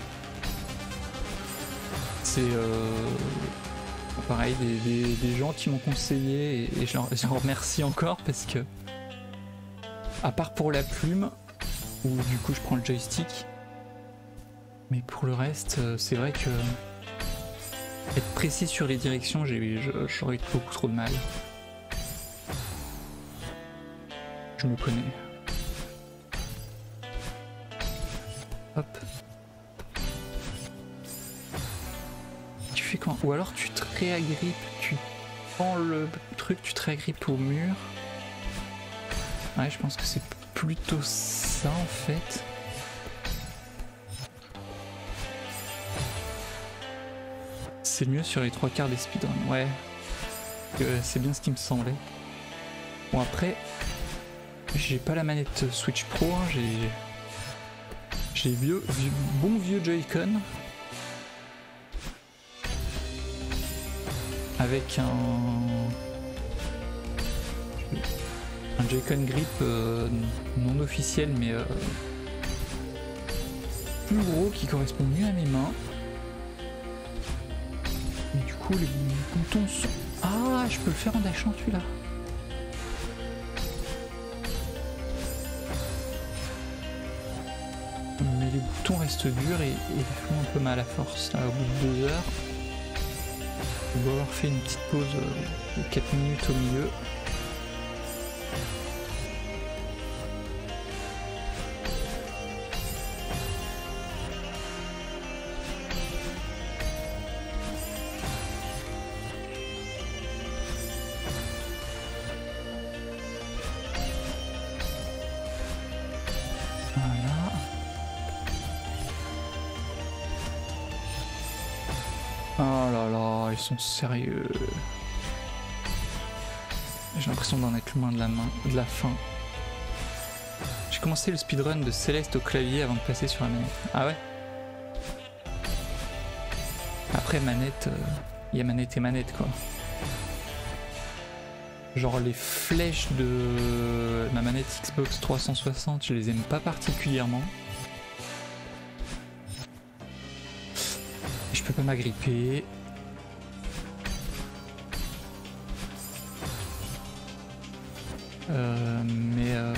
C'est euh, pareil, des, des, des gens qui m'ont conseillé et, et je leur remercie encore parce que, à part pour la plume, où du coup je prends le joystick, mais pour le reste, c'est vrai que être précis sur les directions, j'aurais eu beaucoup trop de mal. Je me connais. Hop. Tu fais quand? Ou alors tu te réagrippes, tu prends le truc, tu te réagrippes au mur. Ouais, je pense que c'est plutôt ça en fait. C'est mieux sur les trois quarts des speedruns, ouais. Euh, c'est bien ce qui me semblait. Bon après, j'ai pas la manette Switch Pro, hein, j'ai j'ai vieux, vieux, bon vieux Joy-Con avec un un Joy-Con grip euh, non officiel mais euh, plus gros qui correspond mieux à mes mains. Mais du coup les boutons sont... Ah, je peux le faire en dashant celui-là. Mais les boutons restent durs et, et font un peu mal à force. Là, au bout de deux heures, on doit avoir fait une petite pause de quatre minutes au milieu. Oh là là, ils sont sérieux. J'ai l'impression d'en être loin de la main, de la fin. J'ai commencé le speedrun de Céleste au clavier avant de passer sur la manette. Ah ouais? Après manette, il euh, y a manette et manette quoi. Genre les flèches de ma manette Xbox trois cent soixante, je les aime pas particulièrement. Je peux pas m'agripper. Euh, mais euh...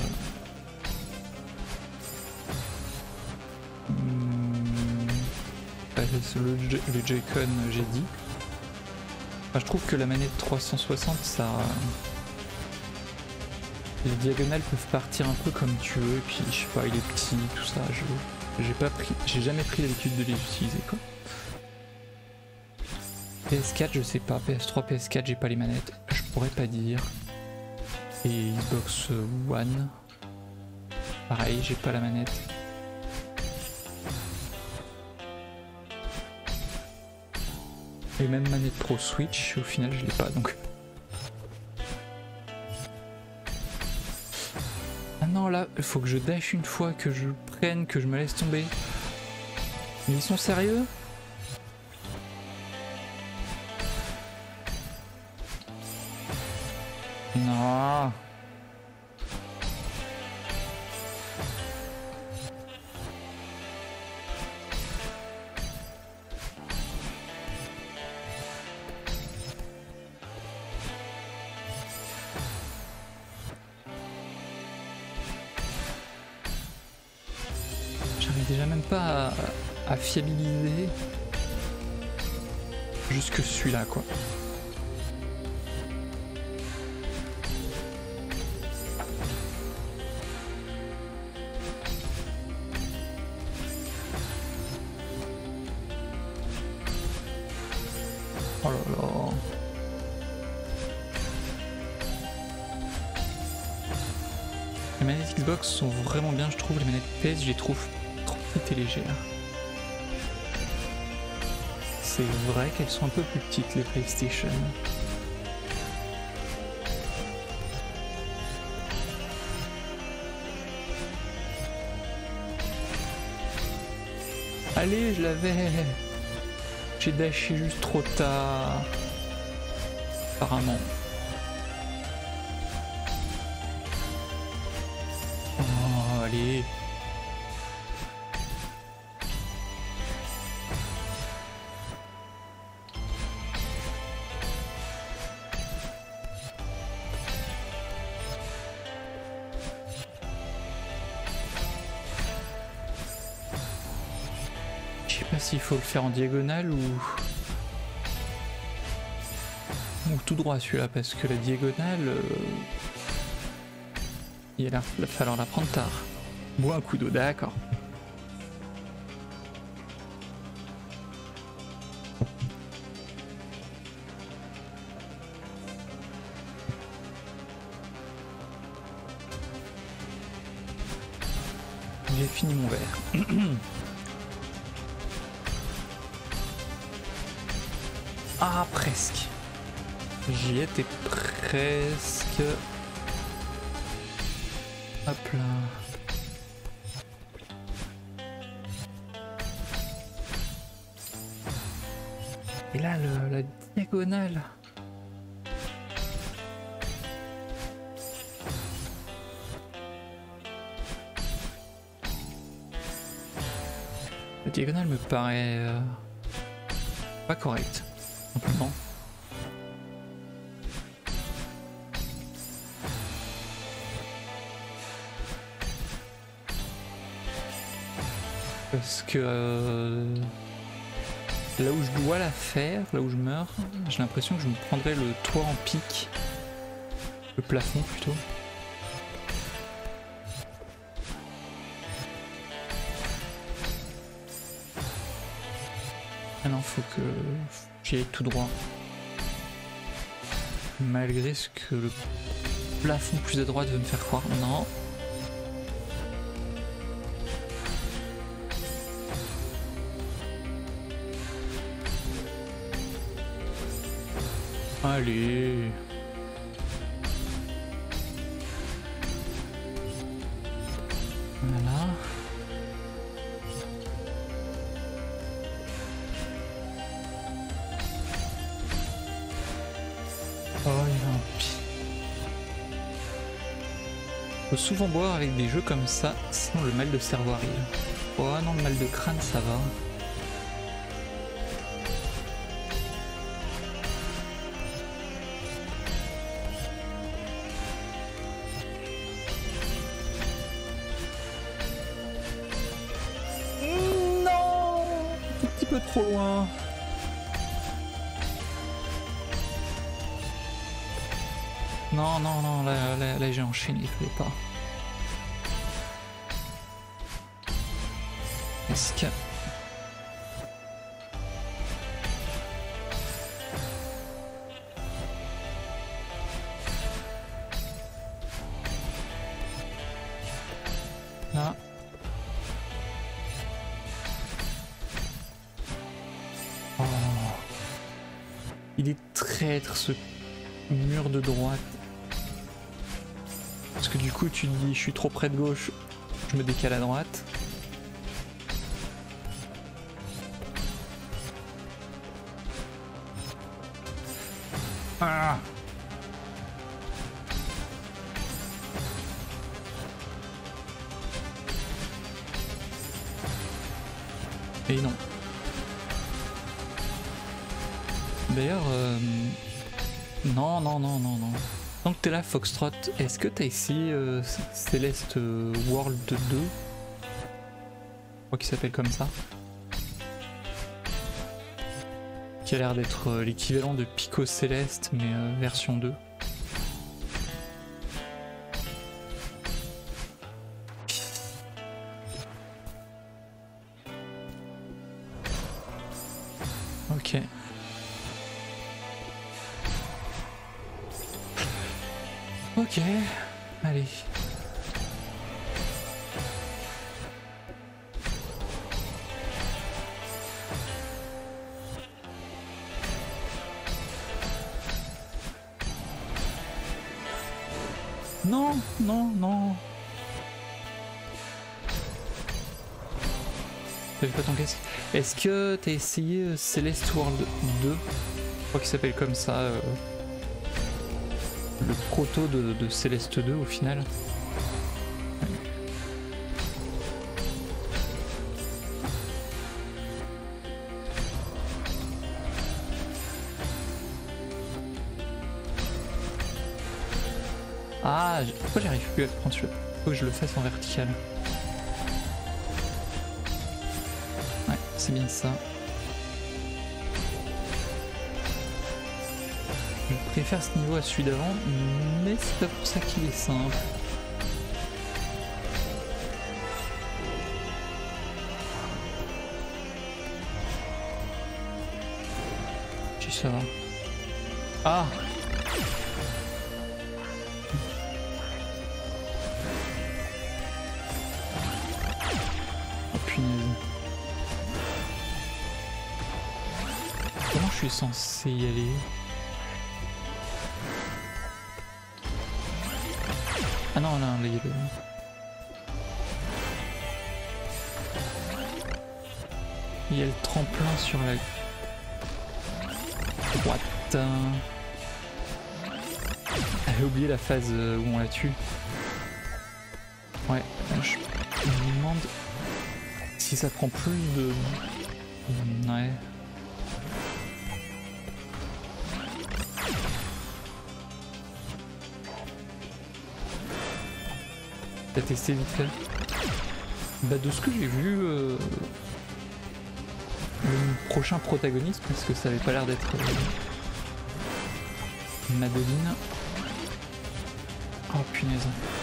le, le Joy-Con j'ai dit. Enfin, je trouve que la manette trois cent soixante, ça... les diagonales peuvent partir un peu comme tu veux, et puis je sais pas, il est petit, tout ça, je j'ai pas pris, j'ai jamais pris l'habitude de les utiliser quoi. P S quatre je sais pas, P S trois, P S quatre j'ai pas les manettes, je pourrais pas dire. Et Xbox One, pareil j'ai pas la manette. Et même manette Pro Switch, au final je l'ai pas donc. Ah non là, il faut que je dash une fois, que je prenne, que je me laisse tomber. Mais ils sont sérieux? Non. Déjà même pas à, à fiabiliser jusque celui-là quoi. Oh là là. Les manettes Xbox sont vraiment bien je trouve, les manettes P S je les trouve et légère. C'est vrai qu'elles sont un peu plus petites les PlayStation. Allez, je l'avais. J'ai dashé juste trop tard. Apparemment. Oh, allez. Je sais pas s'il faut le faire en diagonale ou... ou tout droit celui-là, parce que la diagonale... Euh... il va falloir la prendre tard. Bois un coup d'eau, d'accord. J'ai fini mon verre. Ah, presque. J'y étais presque. Hop là. Et là, le, la diagonale. La diagonale me paraît euh, pas correcte. Simplement. Parce que euh, là où je dois la faire, là où je meurs, j'ai l'impression que je me prendrais le toit en pic, le plafond plutôt. Ah non, faut que j'y aille tout droit. Malgré ce que le plafond plus à droite veut me faire croire. Non. Allez. Voilà. Oh, il y a un pi. Faut souvent boire avec des jeux comme ça, sinon le mal de cerveau arrive. Oh non, le mal de crâne ça va. Non, un petit peu trop loin. Non, non, non, là, là, là j'ai enchaîné, il fallait pas. Est-ce que... Là. Oh. Il est traître ce mur de droite. Parce que du coup tu dis je suis trop près de gauche, je me décale à droite. Ah. Et non. D'ailleurs, euh... non, non, non, non, non. Tant que t'es là, Foxtrot, est-ce que t'as essayé euh, Celeste World deux? Je crois qu'il s'appelle comme ça. Qui a l'air d'être euh, l'équivalent de Pico Céleste, mais euh, version deux. Ok. Ok, allez. Non, non, non. T'avais pas ton casque. Est-ce que t'as essayé euh, Celeste World deux? Je crois qu'il s'appelle comme ça. Euh... Le proto de, de Celeste deux au final. Ah, pourquoi j'arrive plus à le prendre celui-là? Faut que je le fasse en vertical. Ouais, c'est bien ça. Je préfère ce niveau à celui d'avant, mais c'est pas pour ça qu'il est simple. Si ça va. Ah! Oh punaise. Comment je suis censé y aller? Ah non, là, là, il y a le... Il y a le tremplin sur la droite. J'avais oublié la phase où on la tue. Ouais, je me demande si ça prend plus de... Ouais. T'as testé vite fait? Bah de ce que j'ai vu, euh, le prochain protagoniste, parce que ça avait pas l'air d'être euh, Madeline. Oh punaise.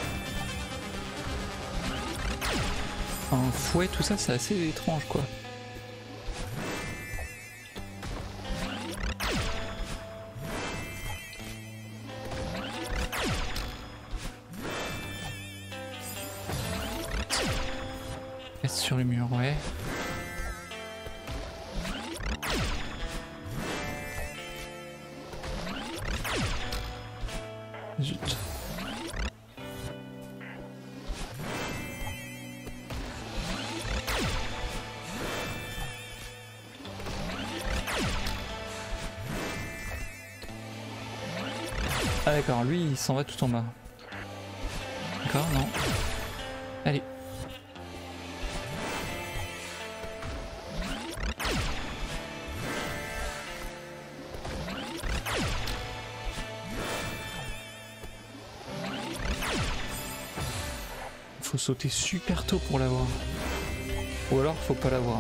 Un fouet, tout ça, c'est assez étrange quoi. Reste sur le mur, ouais. zut. Ah d'accord, lui il s'en va tout en bas. D'accord, non. Allez. Faut sauter super tôt pour l'avoir. Ou alors faut pas l'avoir.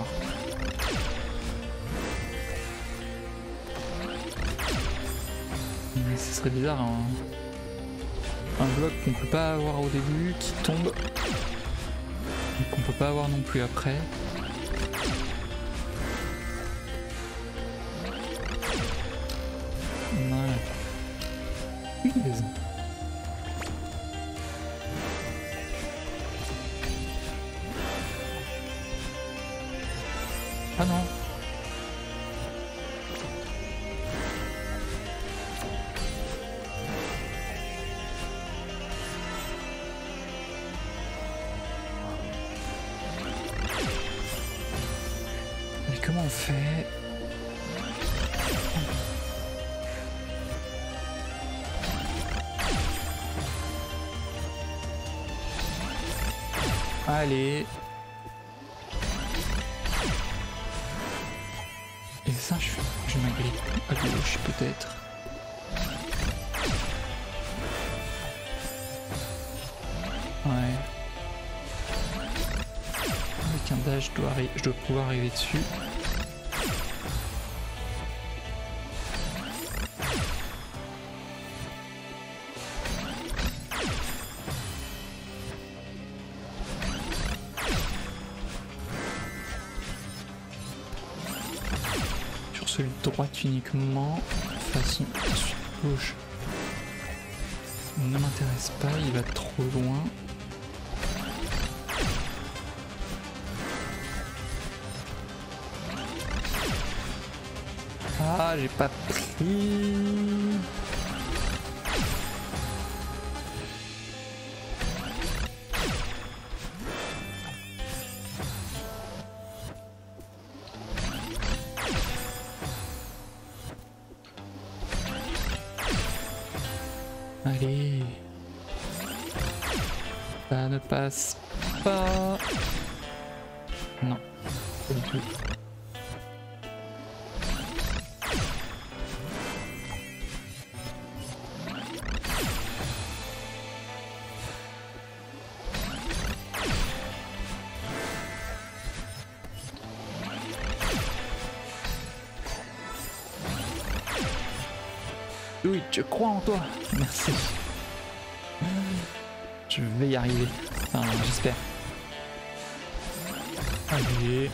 Mais ce serait bizarre hein. Un bloc qu'on peut pas avoir au début, qui tombe, et qu'on peut pas avoir non plus après. Voilà. Punaise. Ah non. Mais comment on fait? Allez. Et ça, je, je m'agrippe à gauche peut-être. Ouais. Avec un dash, je dois, je dois pouvoir arriver dessus. Celui de droite uniquement, façon ensuite gauche ne m'intéresse pas, il va trop loin. Ah, j'ai pas pris. Allez, ça ne passe pas. Non, pas du tout. Oui, je crois en toi. Merci. Je vais y arriver. Enfin, j'espère. Allez.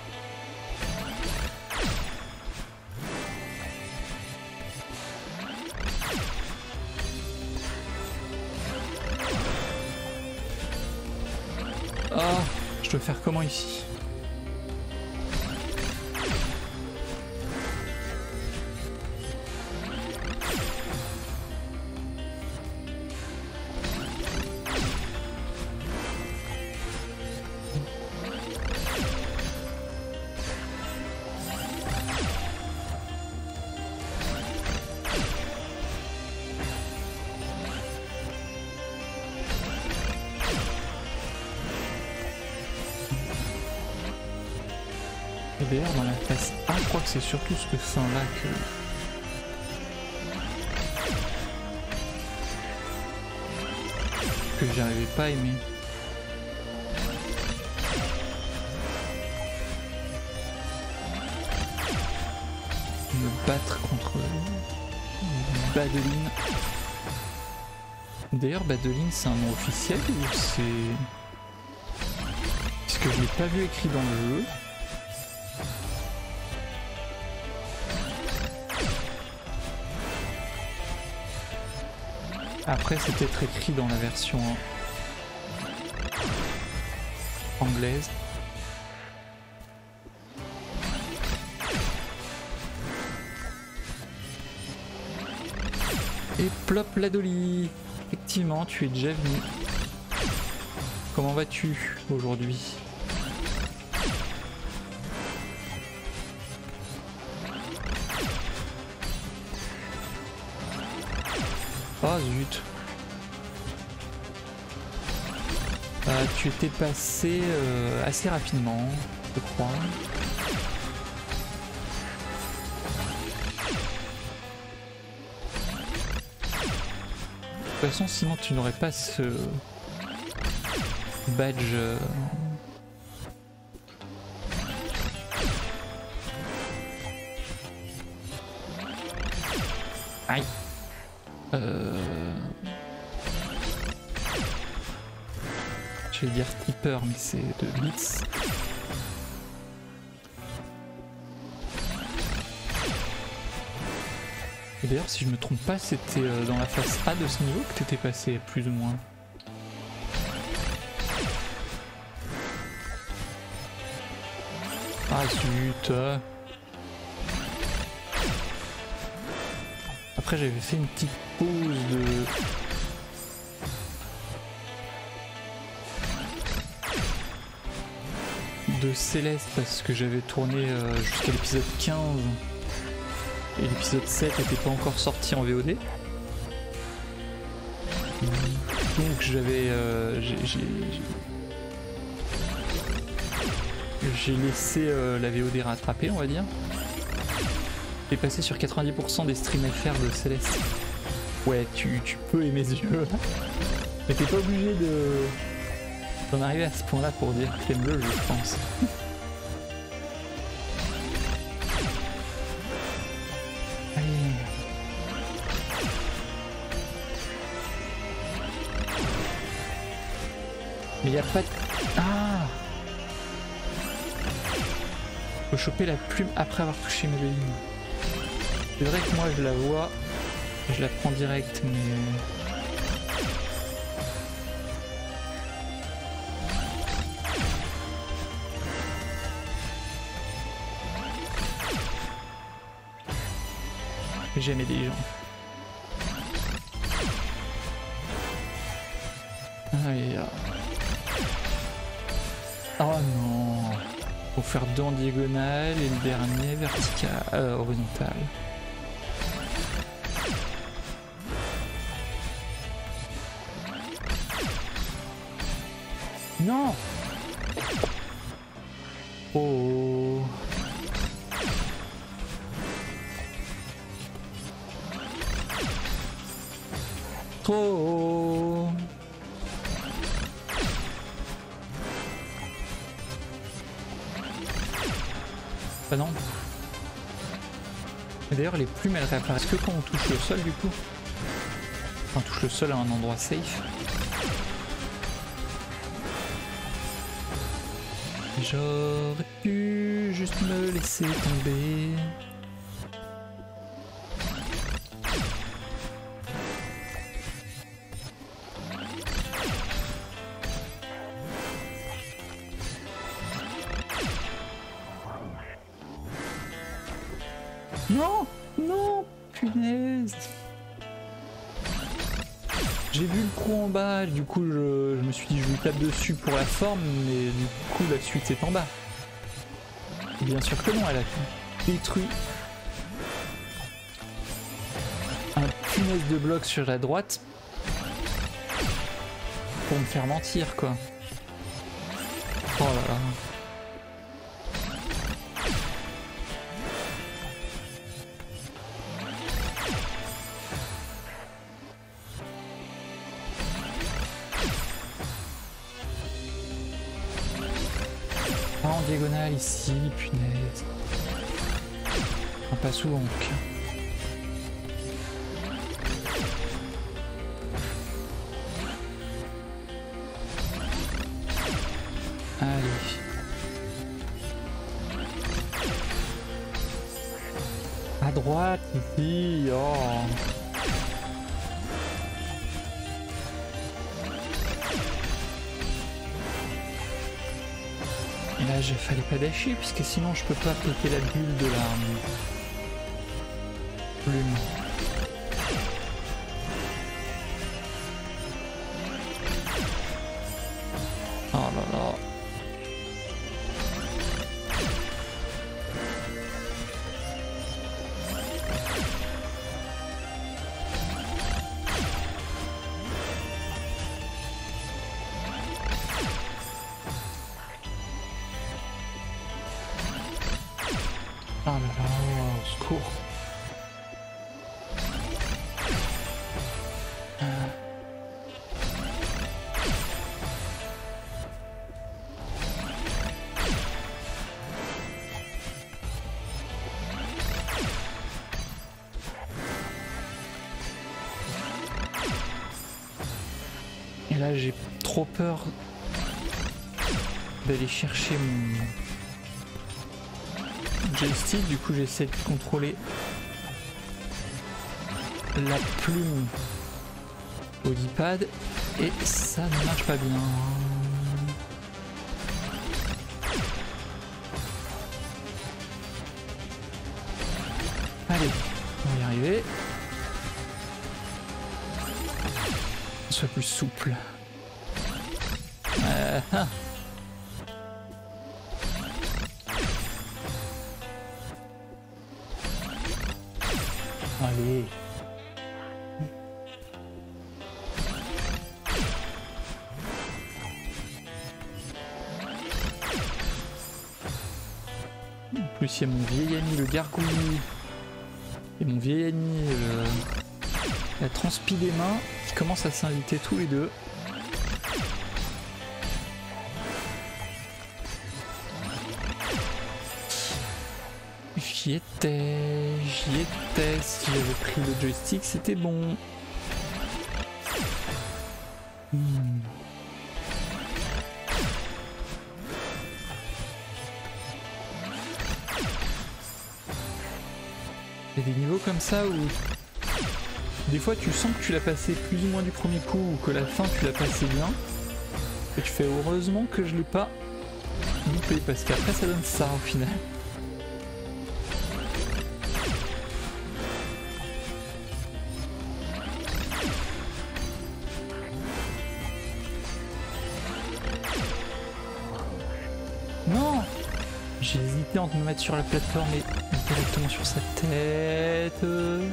Oh, je dois faire comment ici? Et d'ailleurs dans la phase A, je crois que c'est surtout ce fin là que... que j'arrivais pas à aimer. Me battre contre Badeline. D'ailleurs Badeline c'est un nom officiel ou c'est... Puisque je l'ai pas vu écrit dans le jeu. Après c'est peut-être écrit dans la version anglaise. Et plop la dolly. Effectivement, tu es déjà venu. Comment vas-tu aujourd'hui? Oh zut. Euh, tu étais passé euh, assez rapidement, je crois. De toute façon, sinon tu n'aurais pas ce badge. Euh... Aïe. Euh... Je vais dire Tripper, mais c'est de Blitz. Et d'ailleurs, si je me trompe pas, c'était dans la phase A de ce niveau que t'étais passé, plus ou moins. Ah zut. Après, j'avais fait une petite pause de... de Céleste parce que j'avais tourné euh, jusqu'à l'épisode quinze. Et l'épisode sept n'était pas encore sorti en V O D. Donc j'avais... Euh, j'ai laissé euh, la V O D rattraper, on va dire. J'ai passé sur quatre-vingt-dix pour cent des streams F R de Céleste. Ouais, tu, tu peux aimer ce jeu. Mais t'es pas obligé de... d'en arriver à ce point-là pour dire que t'aimes le jeu, je pense. Mais y a pas de... Ah! Faut choper la plume après avoir touché Maybelline. C'est vrai que moi je la vois, je la prends direct, mais... Jamais des gens. Allez, là. Oh non. Faut faire deux en diagonale et le dernier vertical, euh, horizontal. Non. Oh. Trop. Bah non. Et d'ailleurs les plumes elles réapparaissent que quand on touche le sol du coup. Enfin, on touche le sol à un endroit safe. J'aurais pu juste me laisser tomber. Non, non, punaise. J'ai vu le trou en bas, du coup je, je me suis dit je lui tape dessus pour la forme, mais du coup la suite est en bas. Et bien sûr que non, elle a détruit un punaise de bloc sur la droite pour me faire mentir quoi. Oh là là. En diagonale ici, punaise. On passe souvent donc. Allez. À droite ici, oh. Et là, il fallait pas dasher puisque sinon je peux pas péter la bulle de la plume. Ah là là, au secours. Euh. Et là j'ai trop peur d'aller chercher mon joystick, du coup j'essaie de contrôler la plume au D-pad et ça ne marche pas bien. Allez, on va y arriver. Soit plus souple. Euh, ah. Allez. En plus, il y a mon vieil ami le gargouille et mon vieil ami euh, la transpi des mains qui commencent à s'inviter tous les deux. J'y étais, j'y étais, si j'avais pris le joystick c'était bon. Hmm. Il y a des niveaux comme ça où des fois tu sens que tu l'as passé plus ou moins du premier coup ou que la fin tu l'as passé bien et tu fais heureusement que je l'ai pas loupé parce qu'après ça donne ça au final. Non, j'ai hésité entre me mettre sur la plateforme et directement sur sa tête.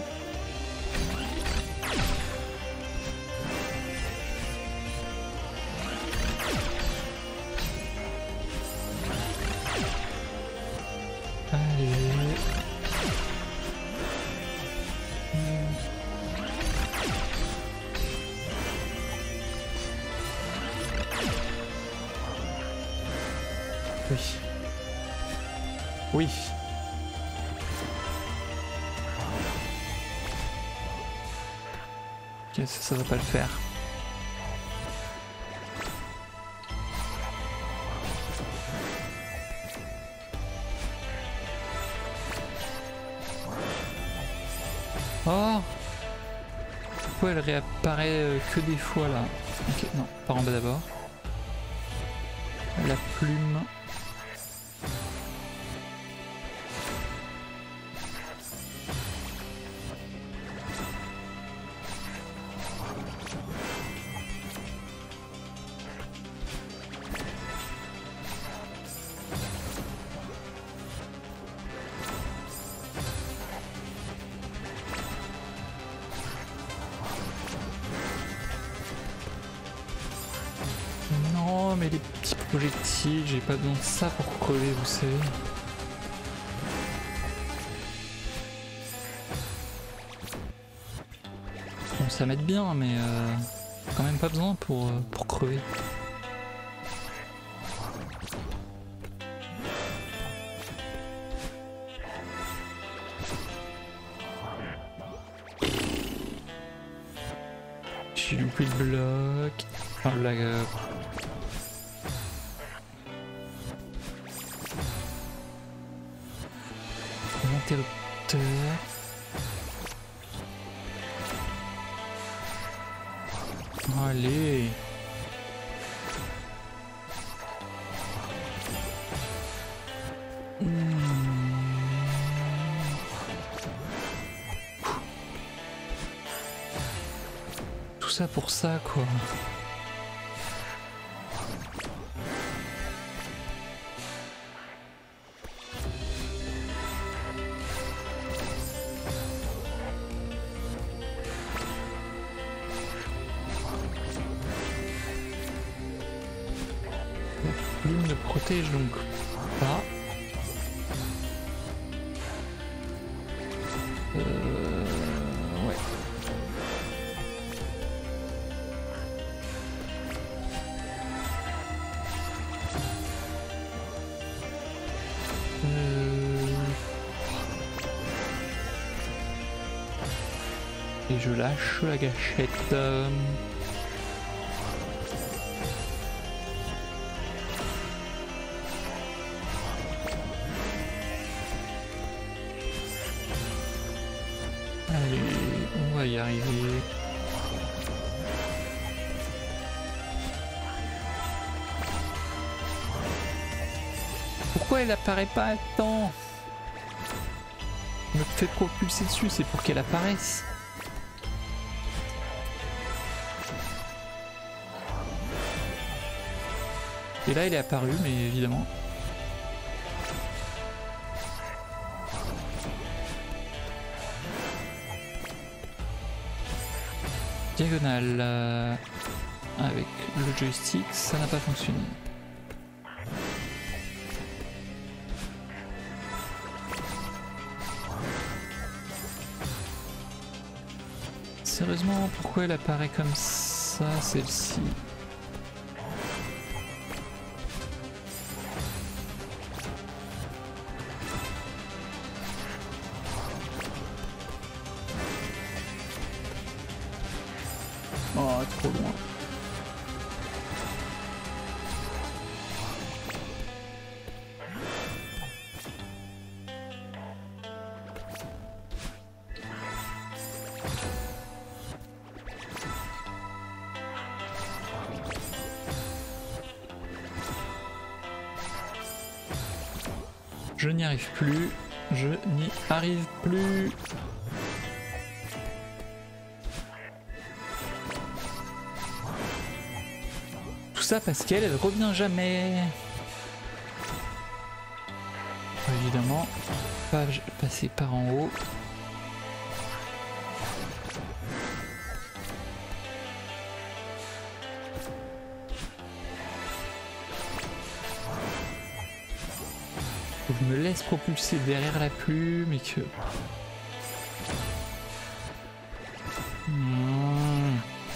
Allez. Oui. Oui. Ok, ça, ça va pas le faire. Oh! Pourquoi elle réapparaît euh, que des fois là? Ok, non, par en bas d'abord. La plume. Non, mais les petits projectiles, j'ai pas besoin de ça pour crever, vous savez. Bon, ça m'aide bien, mais euh, quand même pas besoin pour, euh, pour crever. J'ai loupé le bloc. Enfin, la... Euh... L'interrupteur. Allez. Mmh. Tout ça pour ça, quoi. La plume ne protège donc pas. Et je lâche la gâchette. Allez, on va y arriver. Pourquoi elle apparaît pas à temps? Me fait propulser dessus, c'est pour qu'elle apparaisse. Et là, elle est apparue, mais évidemment. Diagonale euh, avec le joystick, ça n'a pas fonctionné. Sérieusement, pourquoi elle apparaît comme ça, celle-ci? Oh, trop loin. Je n'y arrive plus. Je n'y arrive plus. Tout ça parce qu'elle, elle revient jamais. Évidemment, pas passer par en haut. Je me laisse propulser derrière la plume et que... Mmh.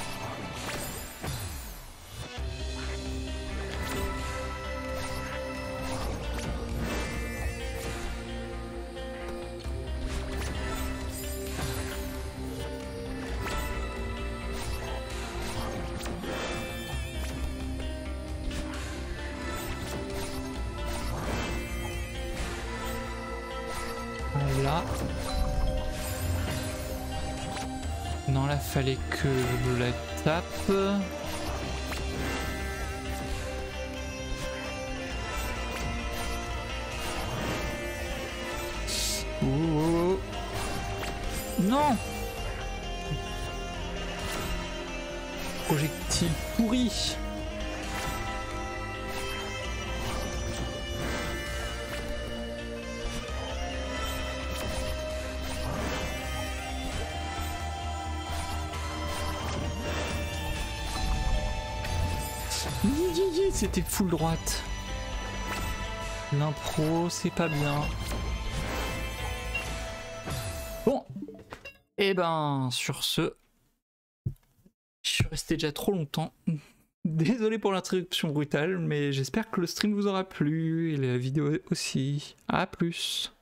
Là. Non, là, fallait que je la tape. Oh. Non! Projectile pourri! C'était full droite. L'impro, c'est pas bien. Bon. Et ben, sur ce, je suis resté déjà trop longtemps. Désolé pour l'interruption brutale, mais j'espère que le stream vous aura plu et la vidéo aussi. À plus.